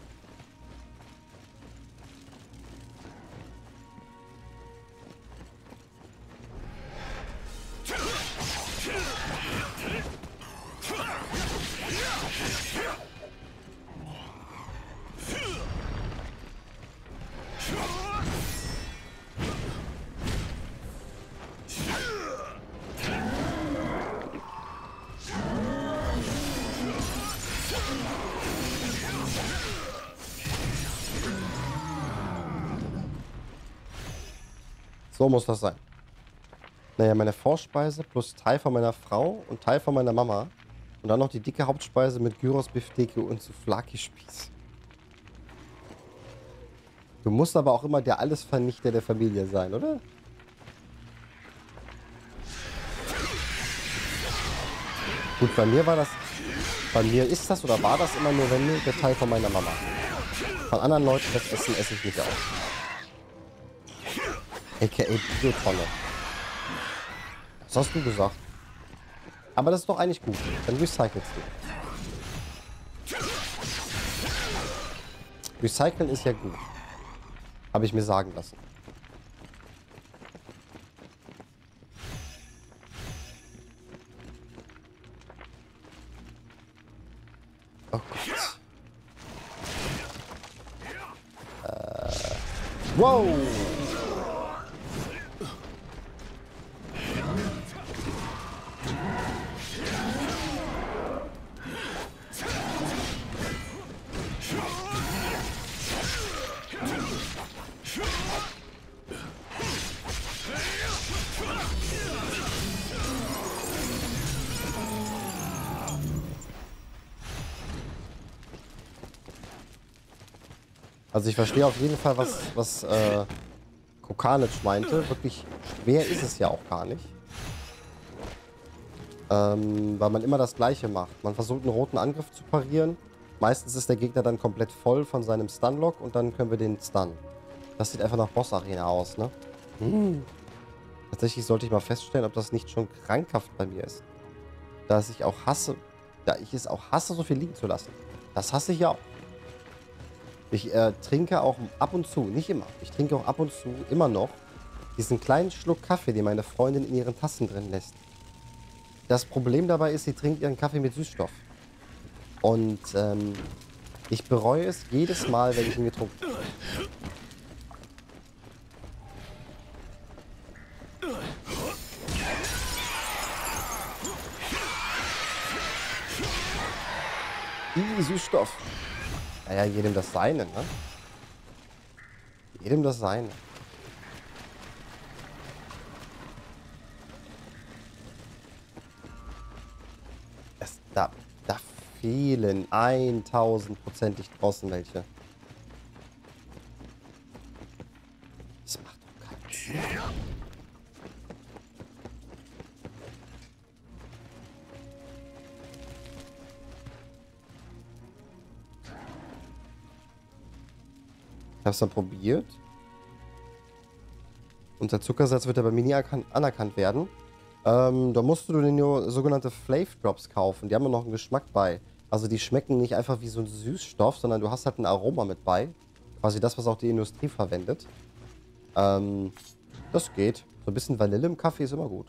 So muss das sein. Naja, meine Vorspeise plus Teil von meiner Frau und Teil von meiner Mama. Und dann noch die dicke Hauptspeise mit Gyros, Bifteke und Souvlaki-Spieß. Du musst aber auch immer der Allesvernichter der Familie sein, oder? Gut, bei mir war das... Bei mir ist das oder war das immer nur, wenn mir der Teil von meiner Mama. Von anderen Leuten das Essen esse ich nicht auf. A.k.a. Biotonne. Das hast du gesagt. Aber das ist doch eigentlich gut. Dann recycelst du. Recyceln ist ja gut. Habe ich mir sagen lassen. Oh Gott. Wow! Also ich verstehe auf jeden Fall, was Kokanic meinte. Wirklich schwer ist es ja auch gar nicht. Weil man immer das Gleiche macht. Man versucht einen roten Angriff zu parieren. Meistens ist der Gegner dann komplett voll von seinem Stunlock und dann können wir den stunnen. Das sieht einfach nach Boss-Arena aus, ne? Tatsächlich sollte ich mal feststellen, ob das nicht schon krankhaft bei mir ist. Da ich es auch hasse, so viel liegen zu lassen. Das hasse ich ja auch. Ich trinke auch ab und zu, nicht immer, ich trinke auch ab und zu immer noch diesen kleinen Schluck Kaffee, den meine Freundin in ihren Tassen drin lässt. Das Problem dabei ist, sie trinkt ihren Kaffee mit Süßstoff. Und ich bereue es jedes Mal, wenn ich ihn getrunken habe. Süßstoff. Naja, jedem das Seine, ne? Jedem das Seine. Da fehlen 1000%ig draußen welche. Das macht doch keinen Sinn. Ich habe es dann probiert. Unser Zuckersatz wird aber nie anerkannt werden. Da musst du den sogenannte Flav Drops kaufen. Die haben noch einen Geschmack bei. Also die schmecken nicht einfach wie so ein Süßstoff, sondern du hast halt ein Aroma mit bei. Quasi das, was auch die Industrie verwendet. Das geht. So ein bisschen Vanille im Kaffee ist immer gut.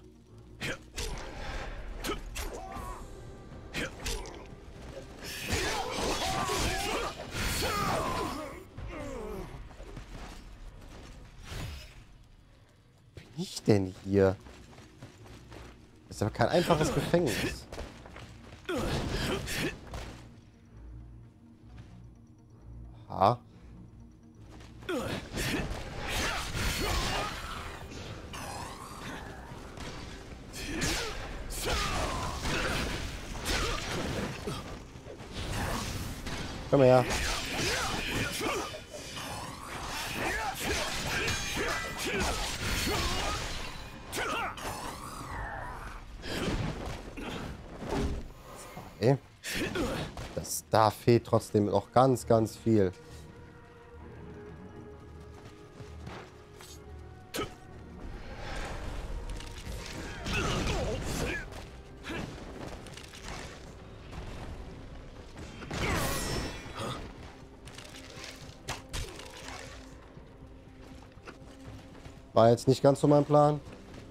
Ich denn hier? Das ist aber kein einfaches Gefängnis. Aha. Komm her. Okay. Da fehlt trotzdem noch ganz, ganz viel. War jetzt nicht ganz so mein Plan.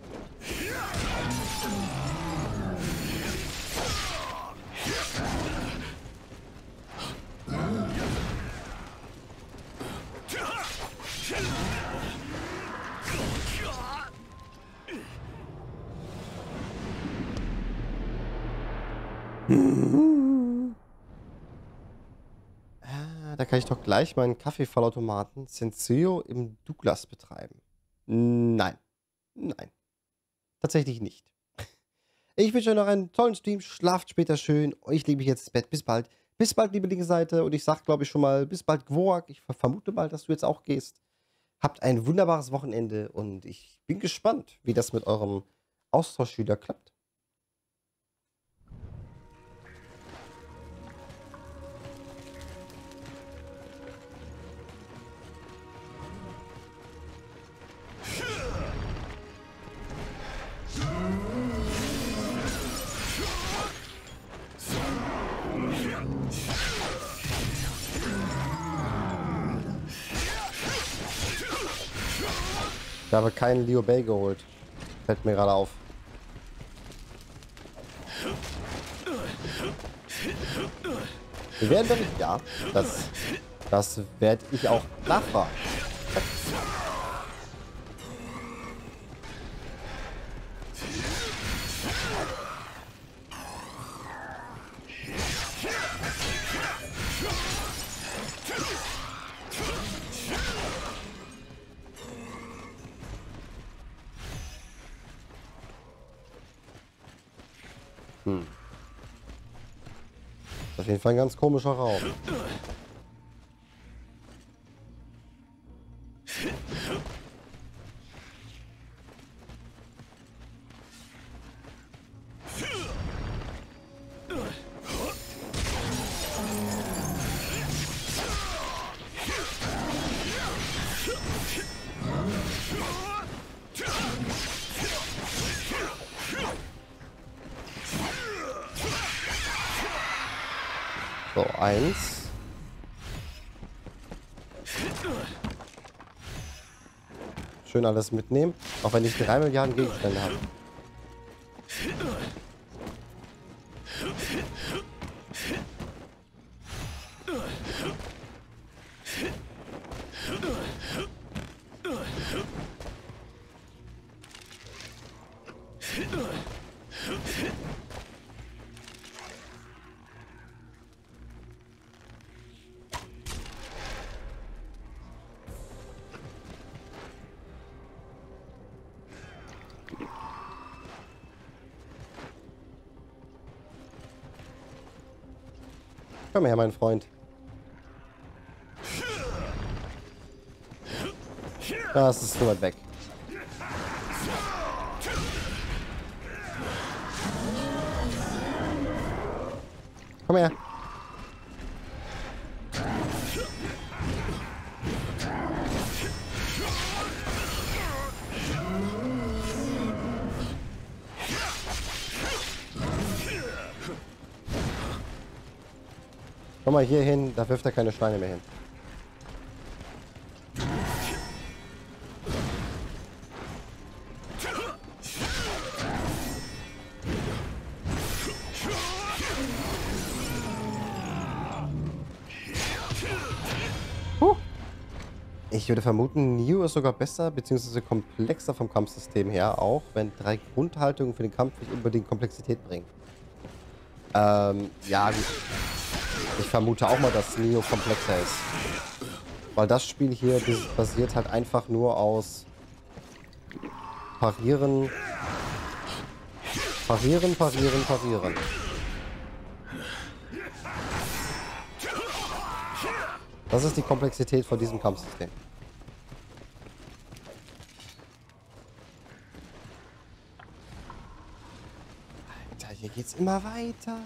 Da kann ich doch gleich meinen Kaffeevollautomaten Senseo im Douglas betreiben. Nein. Nein. Tatsächlich nicht. Ich wünsche euch noch einen tollen Stream. Schlaft später schön. Ich lege mich jetzt ins Bett. Bis bald. Bis bald, liebe linke Seite. Und ich sage, glaube ich, schon mal, bis bald, Gwoak. Ich vermute mal, dass du jetzt auch gehst. Habt ein wunderbares Wochenende. Und ich bin gespannt, wie das mit eurem Austauschschüler klappt. Ich habe keinen Liu Bei geholt. Fällt mir gerade auf. Wir werden berichten. Ja, das werde ich auch nachfragen. Auf jeden Fall ein ganz komischer Raum. So, 1. Schön alles mitnehmen, auch wenn ich 3 Milliarden Gegenstände habe. Komm her, mein Freund. Das ist zu weit weg. Komm her. Komm mal hier hin, da wirft er keine Steine mehr hin. Ich würde vermuten, Neo ist sogar besser, beziehungsweise komplexer vom Kampfsystem her, auch wenn 3 Grundhaltungen für den Kampf nicht unbedingt Komplexität bringen. Ja gut. Ich vermute auch mal, dass Neo komplexer ist. Weil das Spiel hier basiert halt einfach nur aus Parieren. Parieren, parieren, parieren. Das ist die Komplexität von diesem Kampfsystem. Alter, hier geht's immer weiter.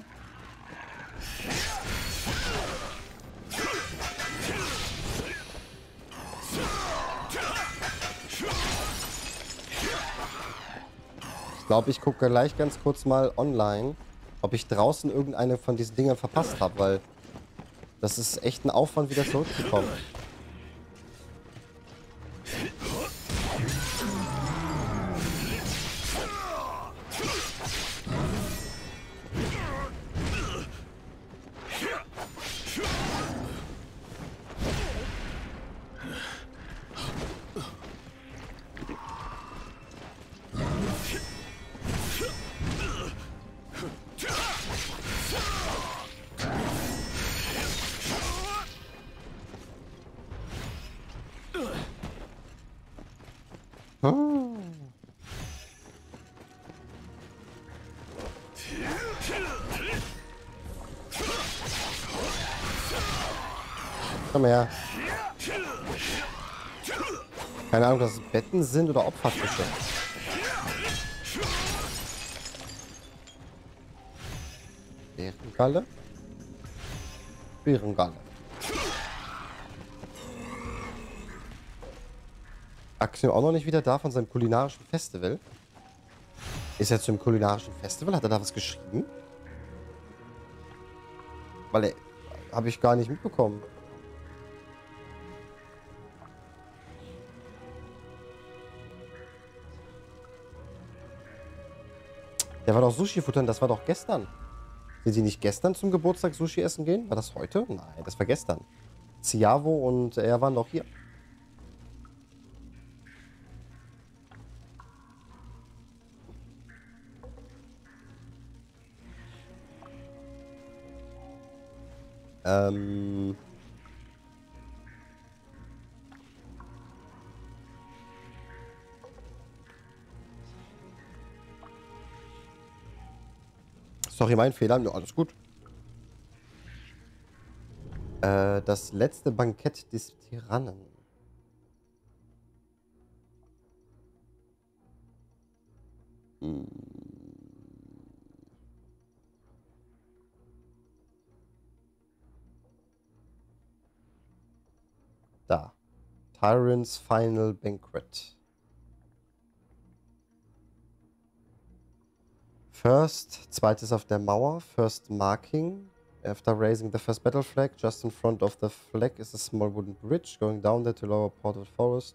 Ich glaube, ich gucke gleich ganz kurz mal online, ob ich draußen irgendeine von diesen Dingern verpasst habe, weil das ist echt ein Aufwand, wieder zurückzukommen. Komm her. Keine Ahnung, ob das Betten sind oder Opfertische. Bärengalle? Bärengalle. Axiom auch noch nicht wieder da von seinem kulinarischen Festival. Ist er zum kulinarischen Festival? Hat er da was geschrieben? Weil er... Habe ich gar nicht mitbekommen. Der war doch Sushi futtern, das war doch gestern. Sind Sie nicht gestern zum Geburtstag Sushi essen gehen? War das heute? Nein, das war gestern. Ciavo und er waren doch hier. Sorry, mein Fehler. Ja, alles gut. Das letzte Bankett des Tyrannen. Da. Tyrant's Final Banquet. First, zweites auf der Mauer. First marking. After raising the first battle flag, just in front of the flag is a small wooden bridge going down there to lower part of the forest.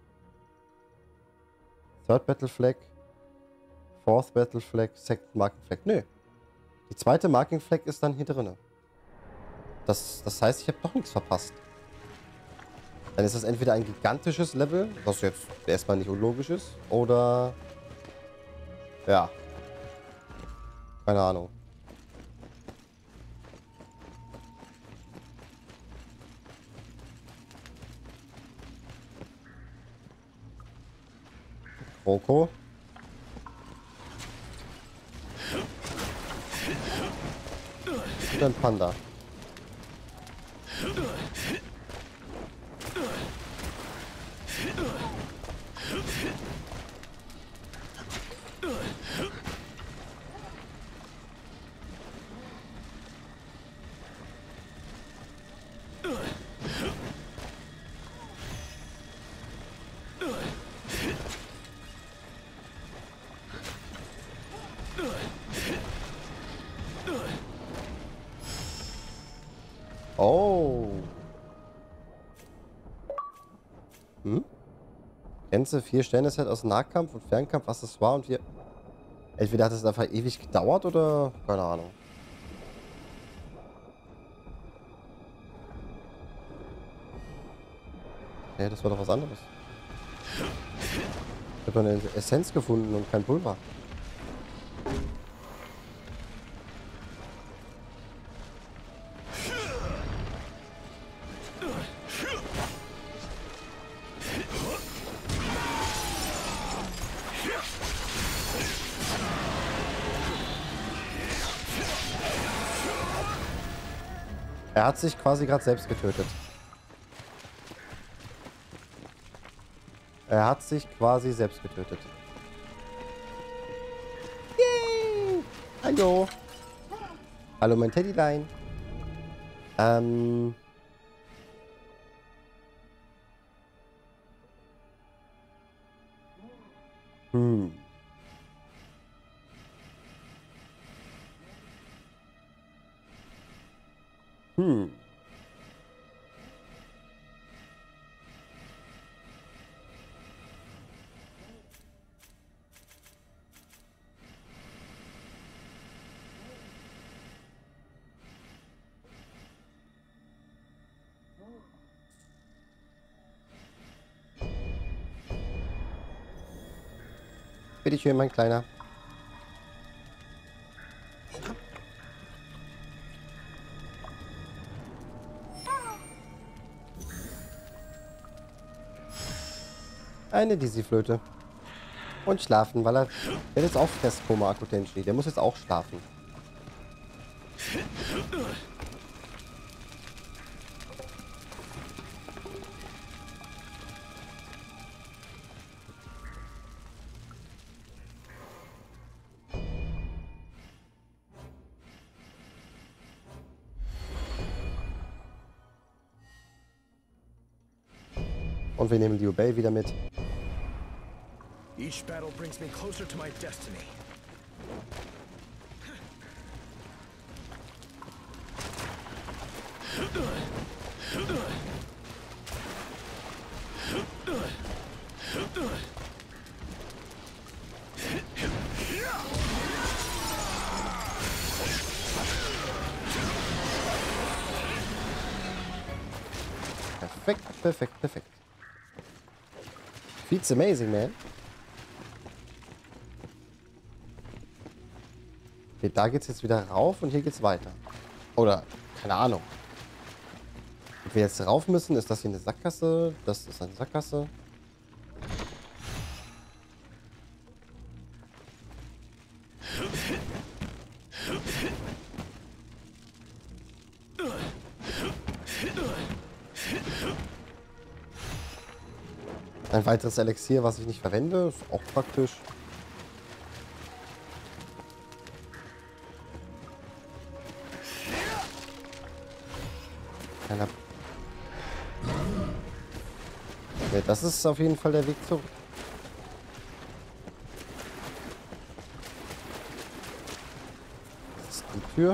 Third battle flag. Fourth battle flag. Second marking flag. Nö. Die zweite marking flag ist dann hier drinne. Das heißt, ich habe doch nichts verpasst. Dann ist das entweder ein gigantisches Level, was jetzt erstmal nicht unlogisch ist, oder... Ja. Keine Ahnung. Kroko. Und ein Panda. Oh. Gänze 4 Sterne-Set aus Nahkampf und Fernkampf, Accessoire und wir... Entweder hat es einfach ewig gedauert oder... Keine Ahnung. Nee, das war doch was anderes. Ich habe eine Essenz gefunden und kein Pulver. Er hat sich quasi gerade selbst getötet. Er hat sich quasi selbst getötet. Yay! Hallo. Hallo, mein Teddylein. Hm. Bitte schön, mein Kleiner. Eine Dizzy-Flöte. Und schlafen, weil er wird jetzt auch Festkoma, Akutenshi. Der muss jetzt auch schlafen. Und wir nehmen Liu Bei wieder mit.
Each battle brings me closer to my destiny.
Perfekt, perfekt, perfekt. Feels amazing, man. Okay, da geht's jetzt wieder rauf und hier geht's weiter. Oder, keine Ahnung. Ob wir jetzt rauf müssen, ist das hier eine Sackgasse? Das ist eine Sackgasse. Ein weiteres Elixier, was ich nicht verwende, ist auch praktisch. Okay, das ist auf jeden Fall der Weg zurück. Das ist die Tür.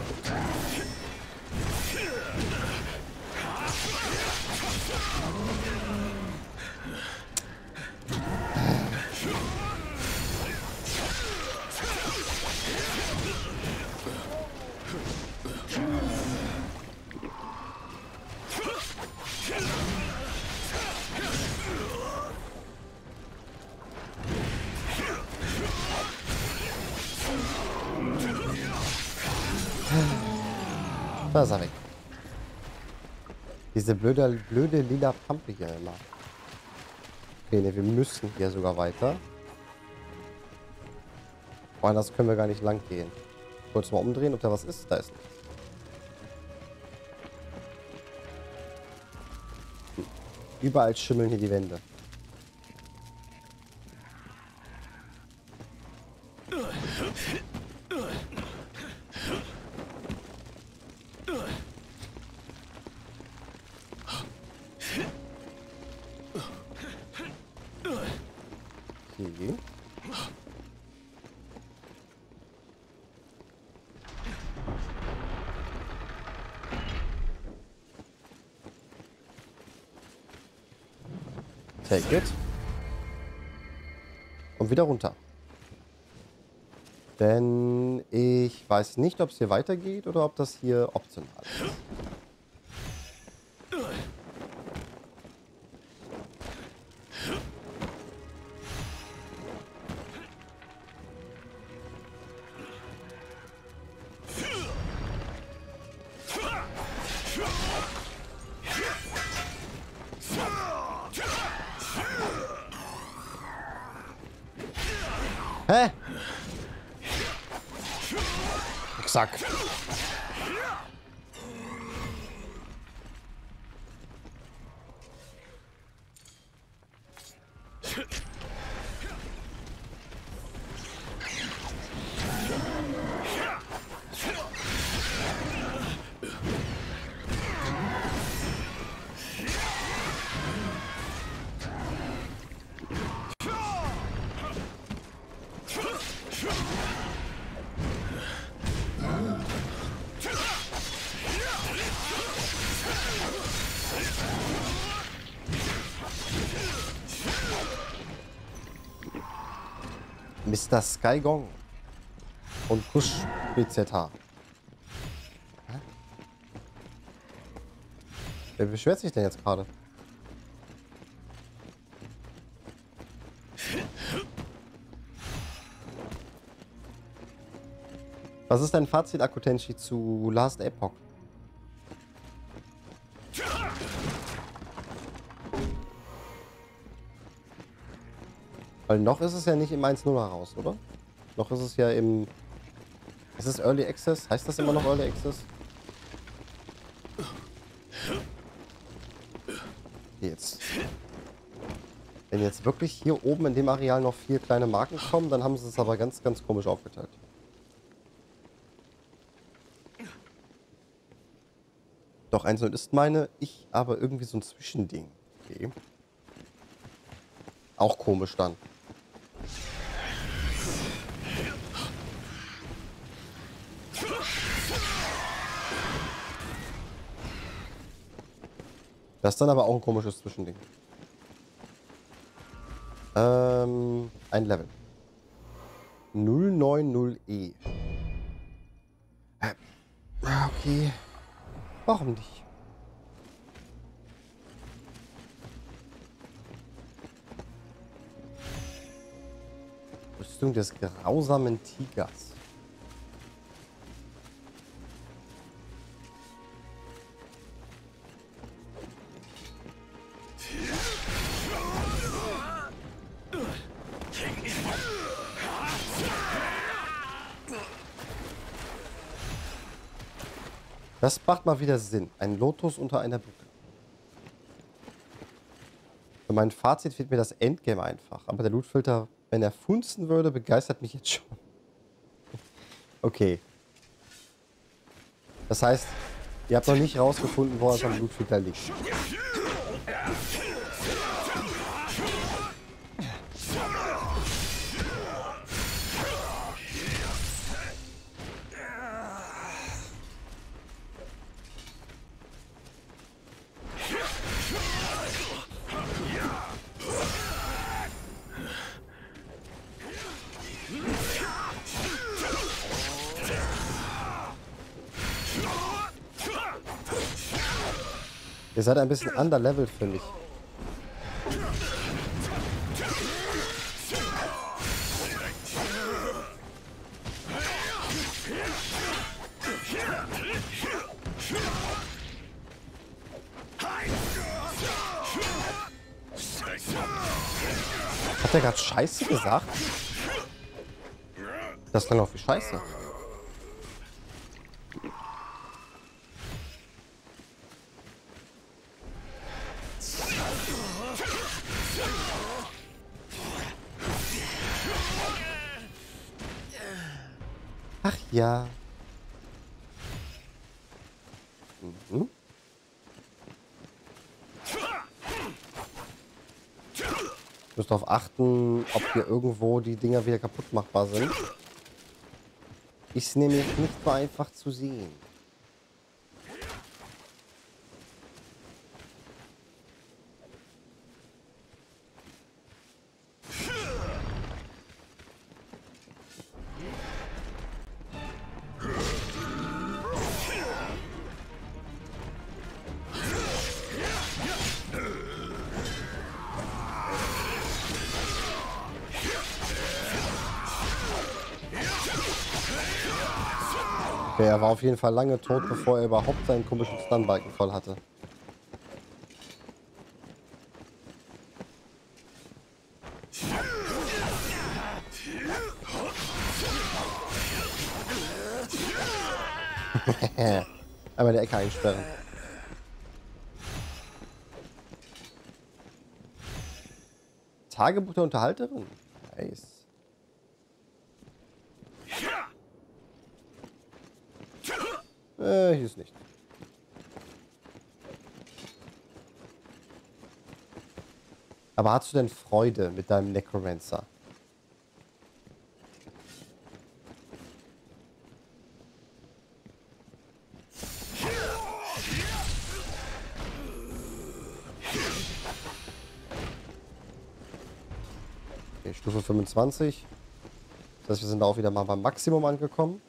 Da ist er weg. Diese blöde lila Pampe hier immer. Okay, ne, wir müssen hier sogar weiter. Woanders können wir gar nicht lang gehen. Kurz mal umdrehen, ob da was ist. Da ist nichts. Überall schimmeln hier die Wände. Okay. Take it. Und wieder runter. Denn ich weiß nicht, ob es hier weitergeht oder ob das hier optional ist. Hä? Zack. Mr. Skygong und Kusch BZH. Wer beschwert sich denn jetzt gerade? Was ist dein Fazit, Akutenshi, zu Last Epoch? Weil noch ist es ja nicht im 1.0 raus, oder? Noch ist es ja im... Ist es Early Access? Heißt das immer noch Early Access? Jetzt. Wenn jetzt wirklich hier oben in dem Areal noch 4 kleine Marken kommen, dann haben sie es aber ganz, ganz komisch aufgeteilt. Doch, 1.0 ist meine, ich aber irgendwie so ein Zwischending. Okay. Auch komisch dann. Das ist dann aber auch ein komisches Zwischending. Ein Level. 090E. Okay. Warum nicht? Rüstung des grausamen Tigers. Das macht mal wieder Sinn. Ein Lotus unter einer Brücke. Für mein Fazit fehlt mir das Endgame einfach. Aber der Lootfilter, wenn er funzen würde, begeistert mich jetzt schon. Okay. Das heißt, ihr habt noch nicht rausgefunden, wo es am Lootfilter liegt. Ihr seid ein bisschen underleveled, finde ich. Hat der gerade Scheiße gesagt? Das klang auch wie Scheiße. Ach ja. Mhm. Ich muss darauf achten, ob hier irgendwo die Dinger wieder kaputt machbar sind. Ist nämlich nicht so einfach zu sehen. Okay, er war auf jeden Fall lange tot, bevor er überhaupt seinen komischen Stunbalken voll hatte. Einmal die Ecke einsperren. Tagebuch der Unterhalterin. Nice. Hier ist nicht. Aber hast du denn Freude mit deinem Necromancer? Okay, Stufe 25. Das heißt, wir sind da auch wieder mal beim Maximum angekommen.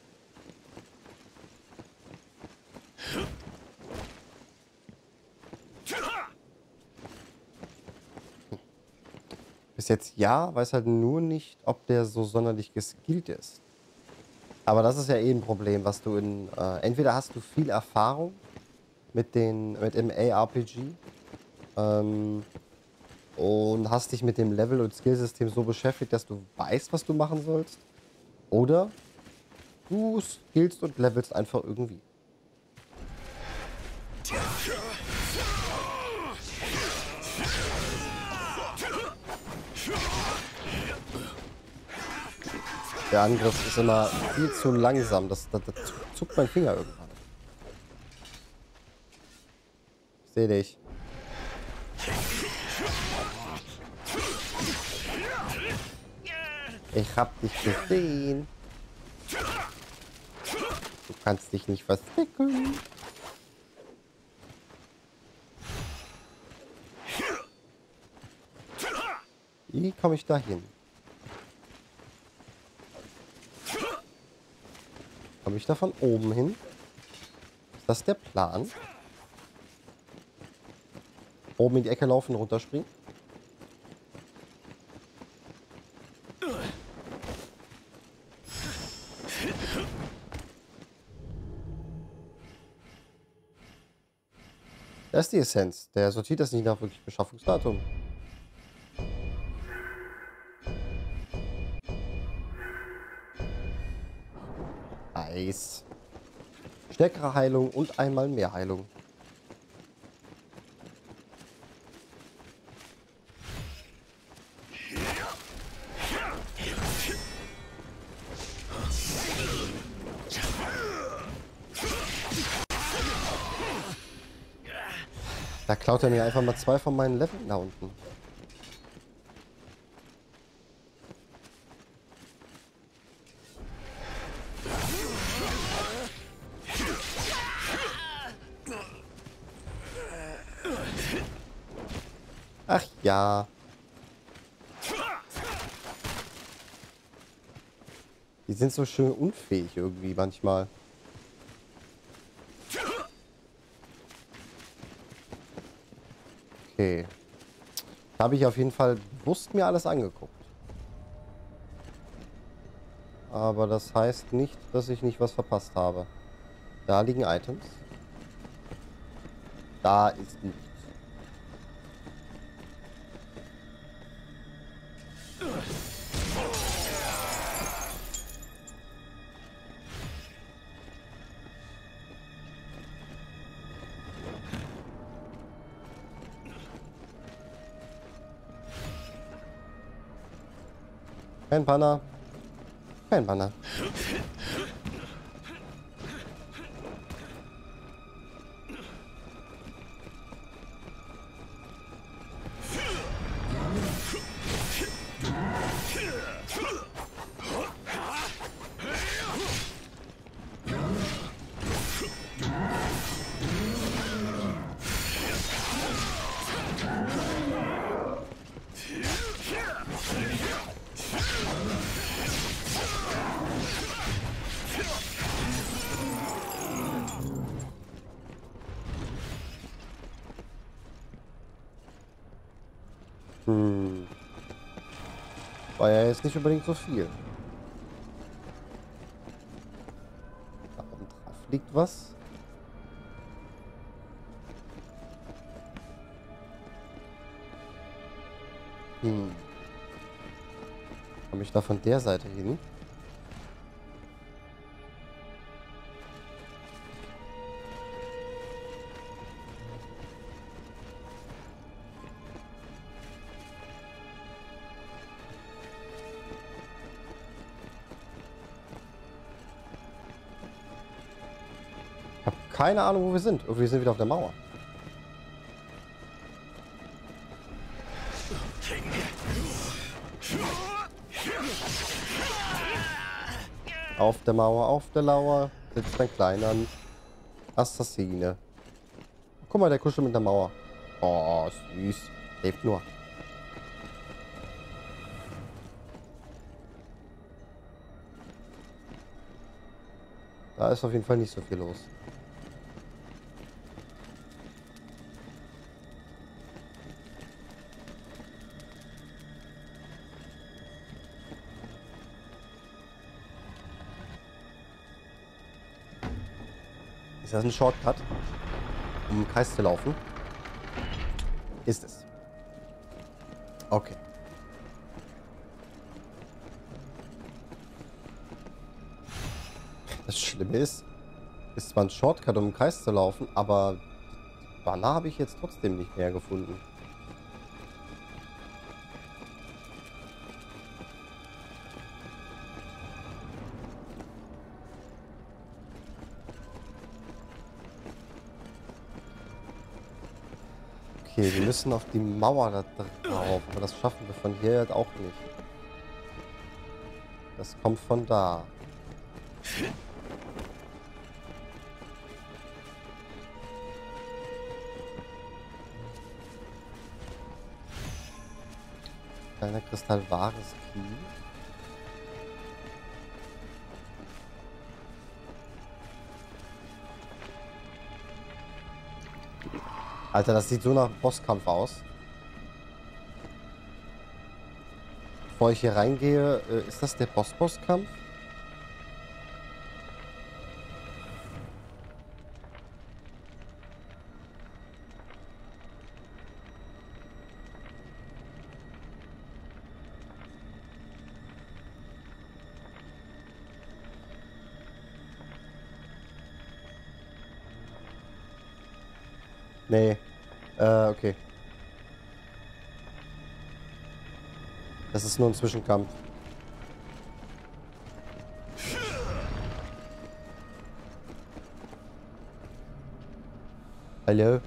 Bis jetzt ja, weiß halt nur nicht, ob der so sonderlich geskillt ist. Aber das ist ja eh ein Problem, was du in... entweder hast du viel Erfahrung mit MMORPG und hast dich mit dem Level- und Skillsystem so beschäftigt, dass du weißt, was du machen sollst. Oder du skillst und levelst einfach irgendwie. Der Angriff ist immer viel zu langsam. Da zuckt mein Finger irgendwann. Ich sehe dich. Ich hab dich gesehen. Du kannst dich nicht verstecken. Wie komme ich da hin? Komme ich da von oben hin? Ist das der Plan? Oben in die Ecke laufen, runterspringen? Das ist die Essenz. Der sortiert das nicht nach wirklich Beschaffungsdatum. Nice. Stärkere Heilung und einmal mehr Heilung. Da klaut er mir einfach mal 2 von meinen Leveln da unten. Ach ja. Die sind so schön unfähig irgendwie manchmal. Okay. Habe ich auf jeden Fall bewusst mir alles angeguckt. Aber das heißt nicht, dass ich nicht was verpasst habe. Da liegen Items. Da ist nichts. Kein Banner. Kein Banner. War ja jetzt nicht unbedingt so viel. Da oben drauf liegt was. Komme ich da von der Seite hin? Keine Ahnung, wo wir sind. Irgendwie sind wir wieder auf der Mauer. Auf der Mauer, auf der Lauer sitzt ein kleiner Assassine. Guck mal, der kuschelt mit der Mauer. Oh, süß. Lebt nur. Da ist auf jeden Fall nicht so viel los. Ist das ein Shortcut, um im Kreis zu laufen? Ist es. Okay. Das Schlimme ist zwar ein Shortcut, um im Kreis zu laufen, aber die Banner habe ich jetzt trotzdem nicht mehr gefunden. Okay, wir müssen auf die Mauer da drauf, aber das schaffen wir von hier halt auch nicht. Das kommt von da. Kleiner Kristall, wahres Key. Alter, das sieht so nach Bosskampf aus. Bevor ich hier reingehe, ist das der Bosskampf? Nee. Okay. Das ist nur ein Zwischenkampf. Hallo?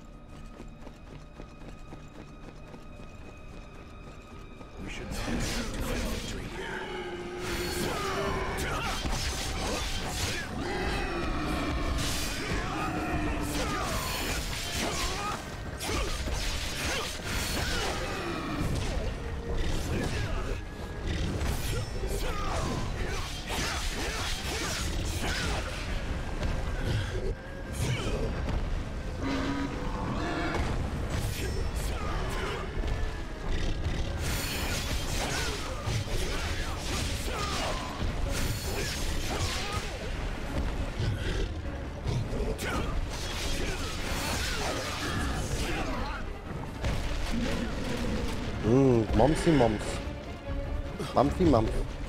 Momsi Moms. Mampfi Mampf.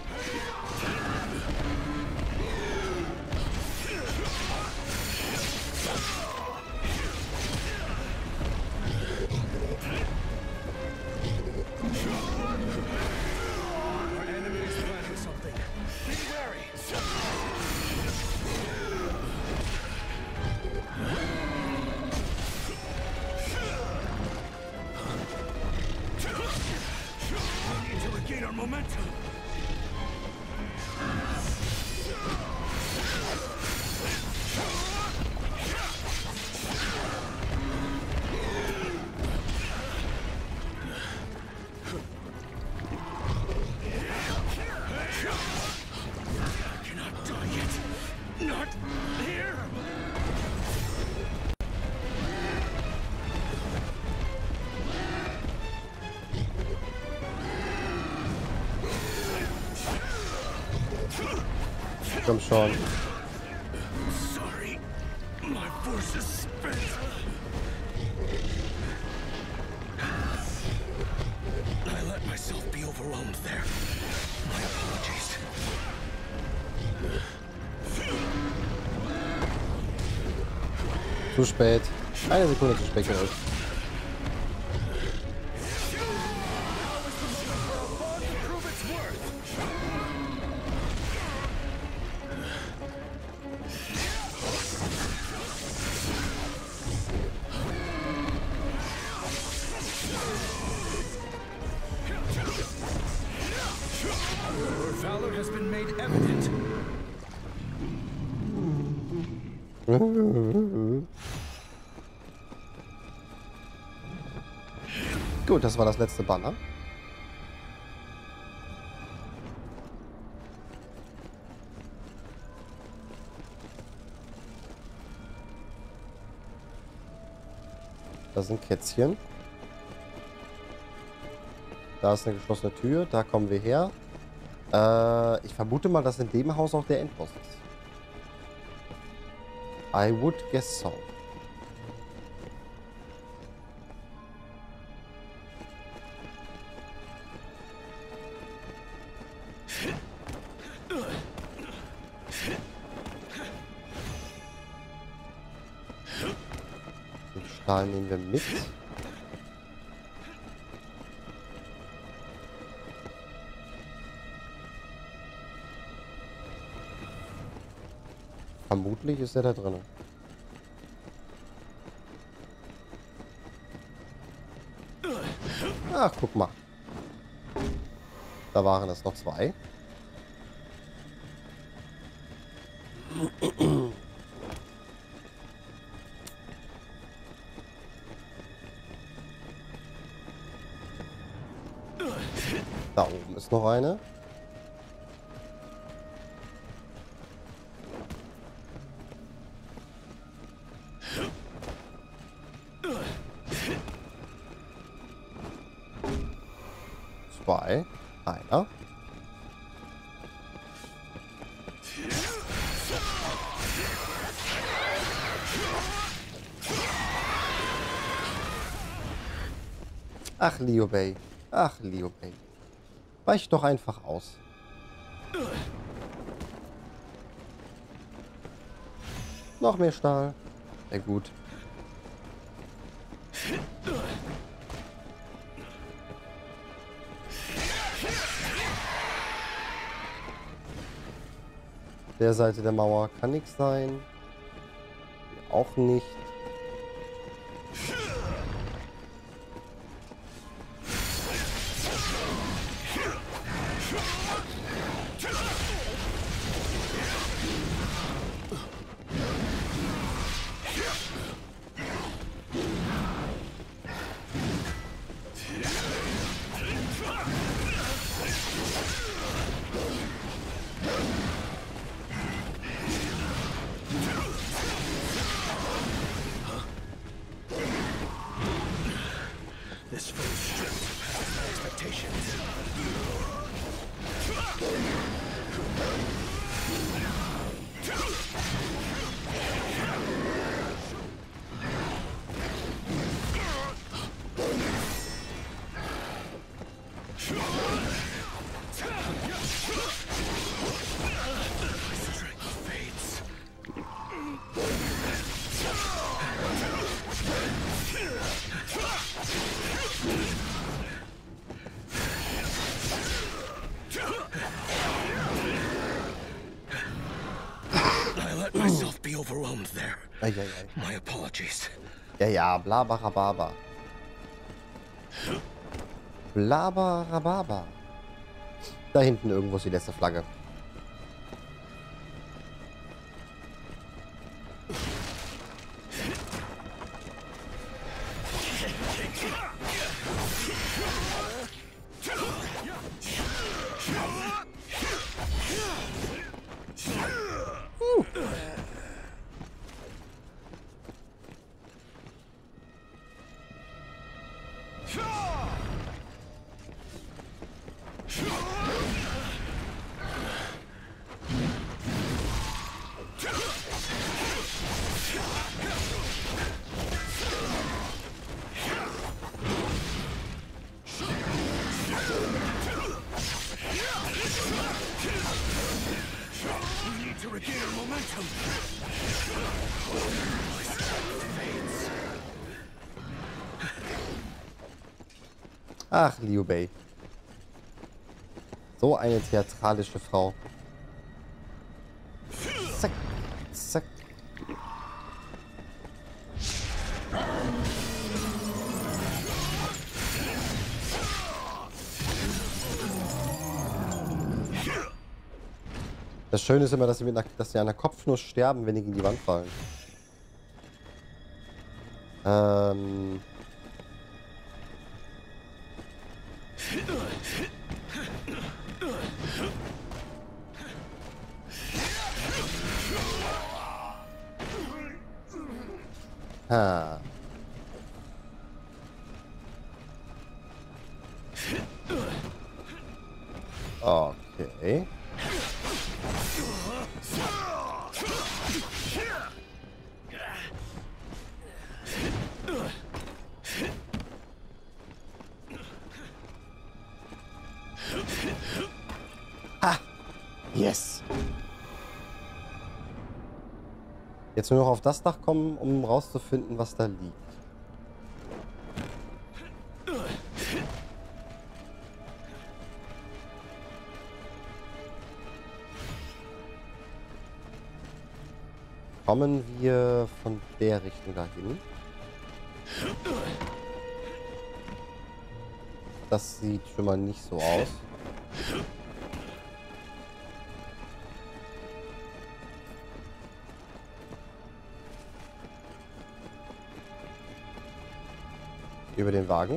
Komm schon.
Sorry, my force is spent. I let myself be overwhelmed there. My apologies.
Zu spät. Eine Sekunde zu spät gerückt. Gut, das war das letzte Banner. Da sind Kätzchen. Da ist eine geschlossene Tür. Da kommen wir her. Ich vermute mal, dass in dem Haus auch der Endboss ist. I would guess so. Den Stahl nehmen wir mit. Vermutlich ist er da drin. Ach, guck mal. Da waren es noch zwei. Da oben ist noch eine. Zwei. Einer. Ach, Liobei. Ach, Liobei. Weich doch einfach aus. Noch mehr Stahl. Sehr gut. Der Seite der Mauer kann nichts sein. Hier auch nicht.
This foe stripped past my expectations. Strength fades. I let myself be overwhelmed there.
Eieiei.
My apologies.
Ja, ja, blabarababa. Blabarababa. Da hinten irgendwo ist die letzte Flagge.
We need to regain our momentum.
Ach, Liubei. So eine theatralische Frau. Zack, zack. Das Schöne ist immer, dass sie an der Kopfnuss sterben, wenn die gegen die Wand fallen. Ha. Okay. Ha! Yes! Jetzt nur noch auf das Dach kommen, um rauszufinden, was da liegt. Kommen wir von der Richtung dahin? Das sieht schon mal nicht so aus. Über den Wagen?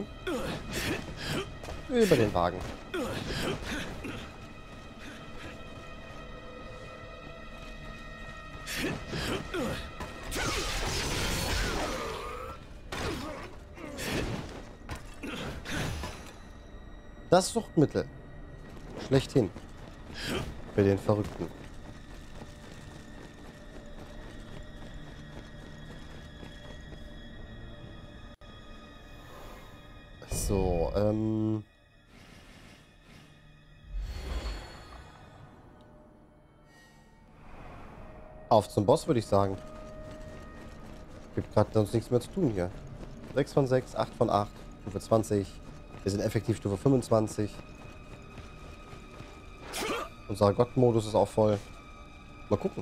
Über den Wagen. Das Suchtmittel. Schlechthin. Für den Verrückten. So, auf zum Boss, würde ich sagen. Gibt gerade sonst nichts mehr zu tun hier. 6 von 6, 8 von 8, Stufe 20. Wir sind effektiv Stufe 25. Unser Gott-Modus ist auch voll. Mal gucken.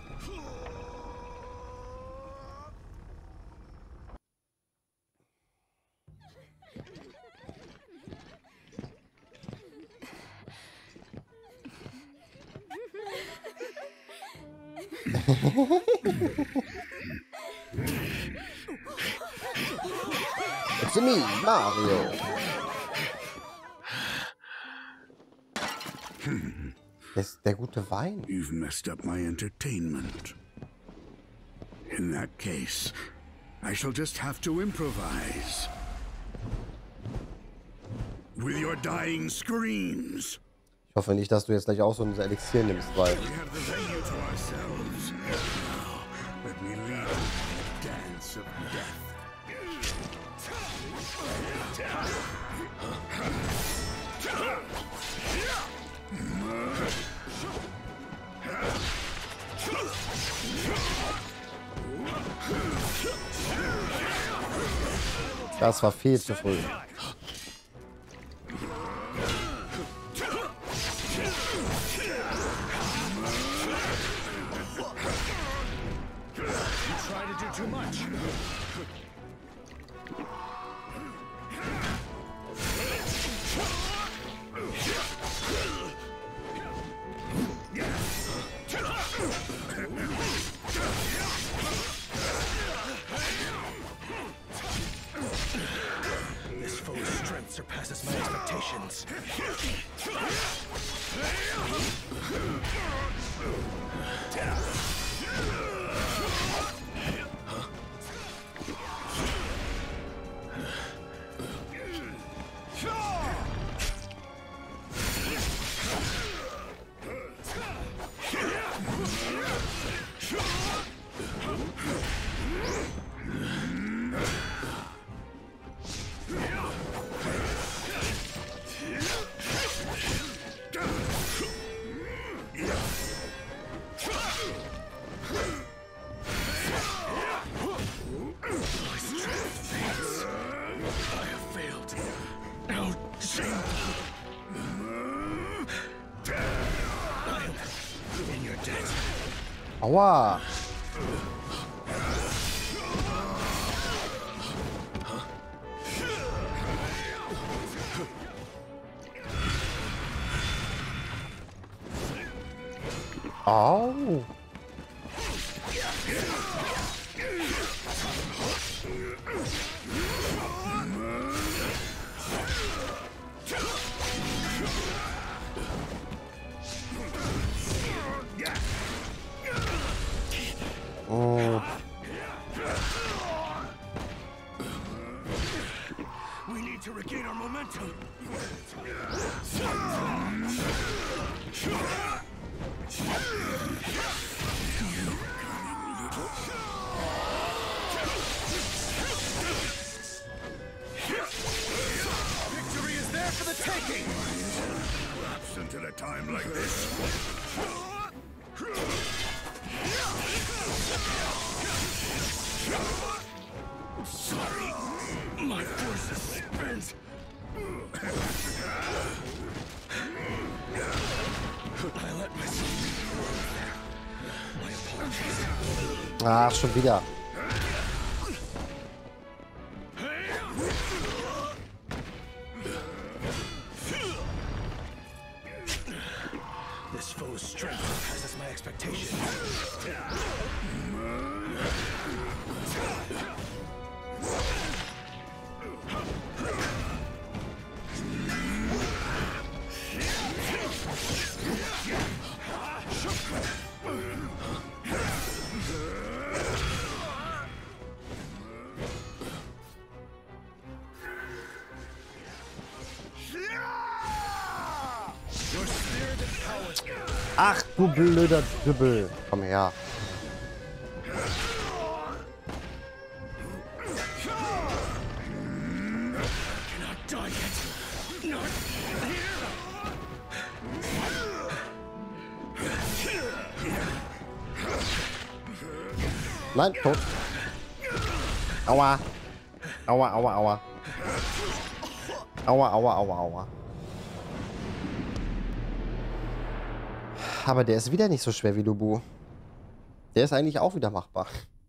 It's me, Mario. Das ist der gute Wein.
You've messed up my entertainment. In that case, I shall just have to improvise. With your dying screams.
Ich hoffe nicht, dass du jetzt gleich auch so ein Elixier nimmst, weil...
We have the venue to ourselves. Now, let me lead the dance of death.
Das war viel zu früh.
This foe's strength surpasses my expectations.
Aua! Au! Oh.
We need to regain regain our momentum. Victory is there for the taking.
Absent at a time like this.
Sorry, my forces spent. I let myself be thrown there. My apologies.
Ach, schon wieder.
This foe's strength surpasses my expectations.
Ach, du blöder Dübbel. Komm her.
Not done yet. Not
Nein, tot. Aua. Aua, aua, aua. Aua, aua, aua, aua. Aber der ist wieder nicht so schwer wie Lubu. Der ist eigentlich auch wieder machbar.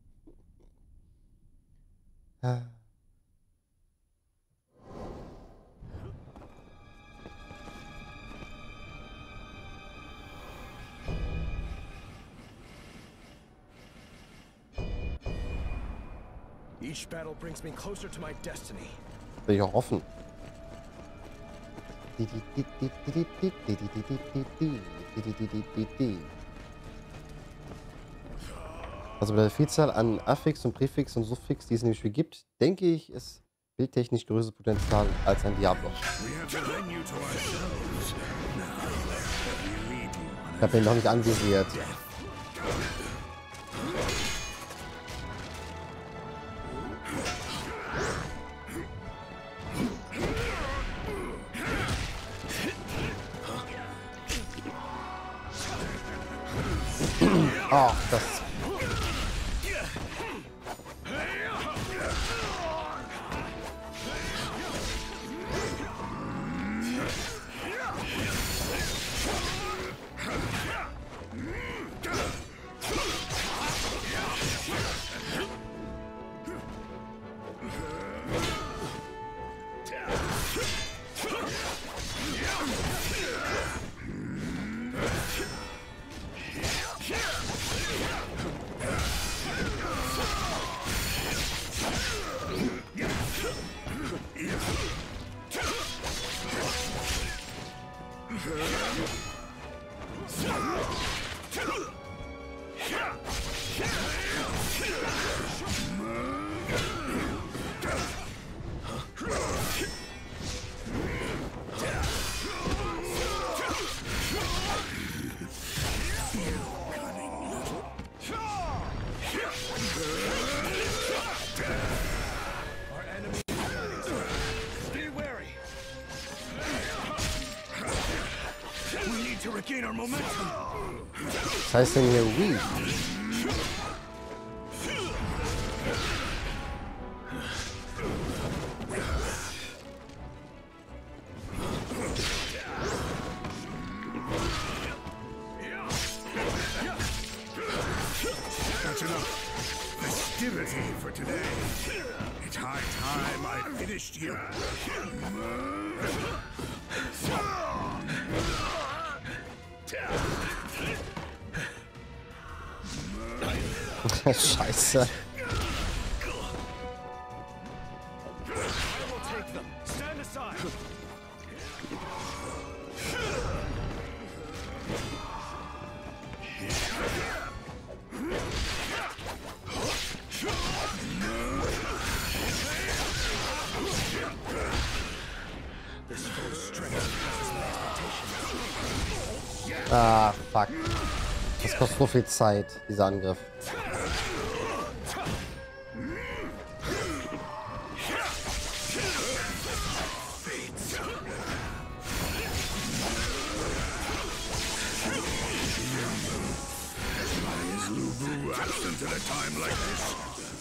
Each battle brings me closer to my destiny.
Will ich auch hoffen. Also bei der Vielzahl an Affix und Präfix und Suffix, die es in dem Spiel gibt, denke ich, ist bildtechnisch größeres Potenzial als ein Diablo. Ich habe ihn noch nicht anvisiert. Oh, das...
Regain our momentum.
Was heißt denn hier Wii?
That's enough festivity for today. It's high time I finished you.
Scheiße. Ah, fuck. Das kostet so viel Zeit, dieser Angriff.
Is Lubu absent at a time like this?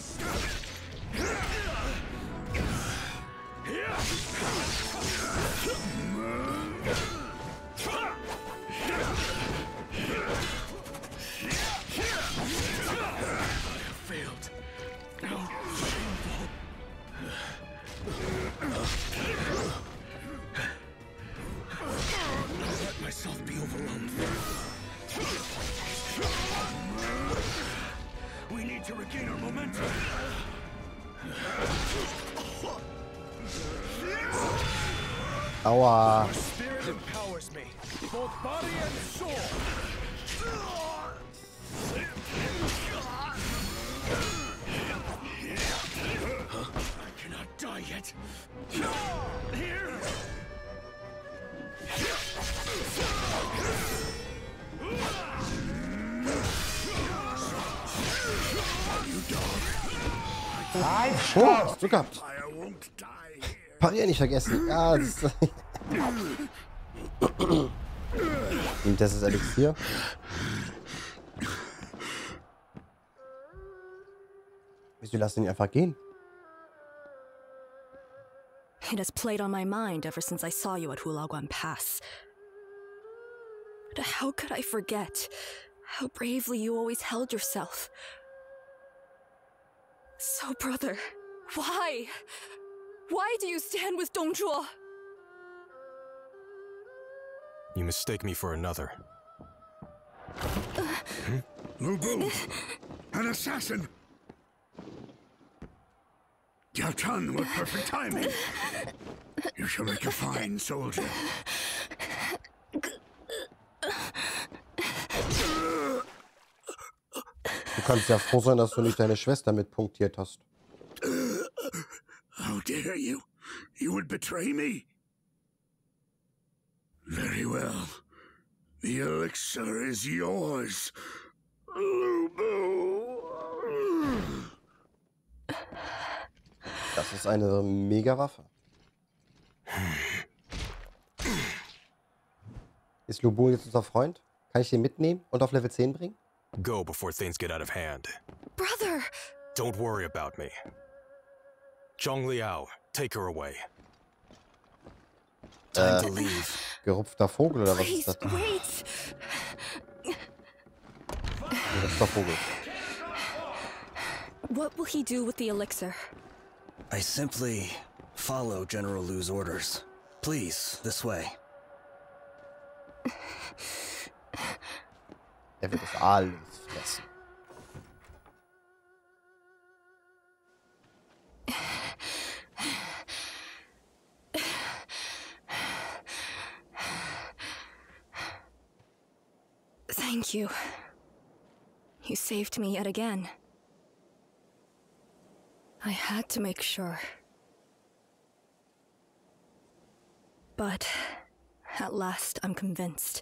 Failed. Let myself be overwhelmed. We need to regain our momentum.
Aua.
Spirit empowers me, both body and soul. I cannot die yet. Here.
Oh, hast du gehabt.
I won't die here.
Parier nicht vergessen. Ja, das ist... Und das ist Elixier. Wieso lassen ihn einfach gehen?
It has played on my mind ever since I saw you at Hulaguan Pass. But how could I forget how bravely you always held yourself? So, brother, why? Why do you stand with Dong Zhuo?
You mistake me for another.
Lubu, an assassin. Yao Chun with perfect timing. You shall make a fine soldier.
Du kannst ja froh sein, dass du nicht deine Schwester mit punktiert hast.
How dare you? You would betray me? Very well. The elixir is yours, Lubu.
Das ist eine Mega-Waffe. Ist Lubu jetzt unser Freund? Kann ich den mitnehmen und auf Level 10 bringen?
Go before things get out of hand.
Brother!
Don't worry about me. Zhong Liao, take her away. Time to leave.
Gerupfter Vogel oder was
Please,
ist das?
wait!
Gerupfter Vogel.
What will he do with the elixir?
I simply follow General Lu's orders. Please, this way.
Er wird das alles fressen.
Thank you. You saved me yet again. I had to make sure. But at last I'm convinced.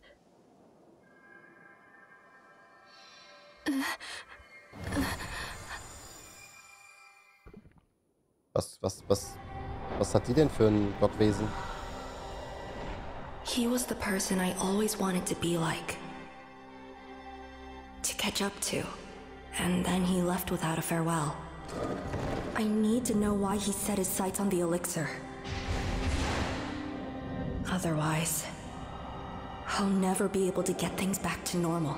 Was hat die denn für ein Gottwesen?
He was the person I always wanted to be like. To catch up to. And then he left without a farewell. I need to know why he set his sights on the elixir. Otherwise, I'll never be able to get things back to normal.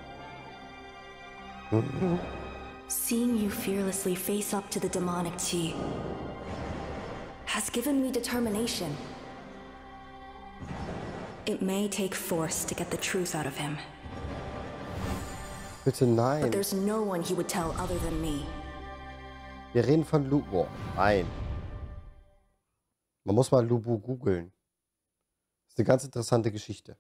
Seeing you fearlessly face up to the demonic Qi has given me determination. It may take force to get the truth out of him.
Bitte nein.
But there's no one he would tell other than me.
Wir reden von Lubu. Nein. Man muss mal Lubu googeln. Das ist eine ganz interessante Geschichte.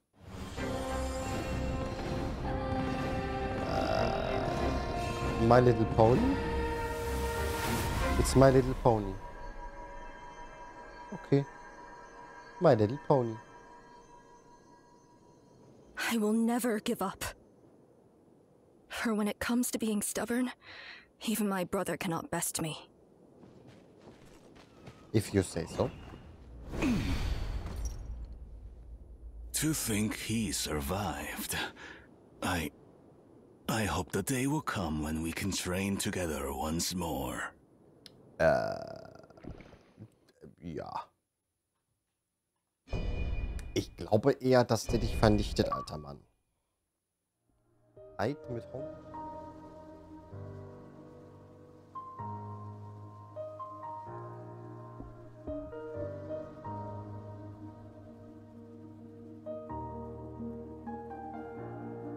My Little Pony? It's My Little Pony. Okay. My Little Pony.
I will never give up. For when it comes to being stubborn, even my brother cannot best me.
If you say so.
To think he survived. I hope the day will come when we can train together once more.
Ja. Ich glaube eher, dass der dich vernichtet, alter Mann. Eid mit Hong?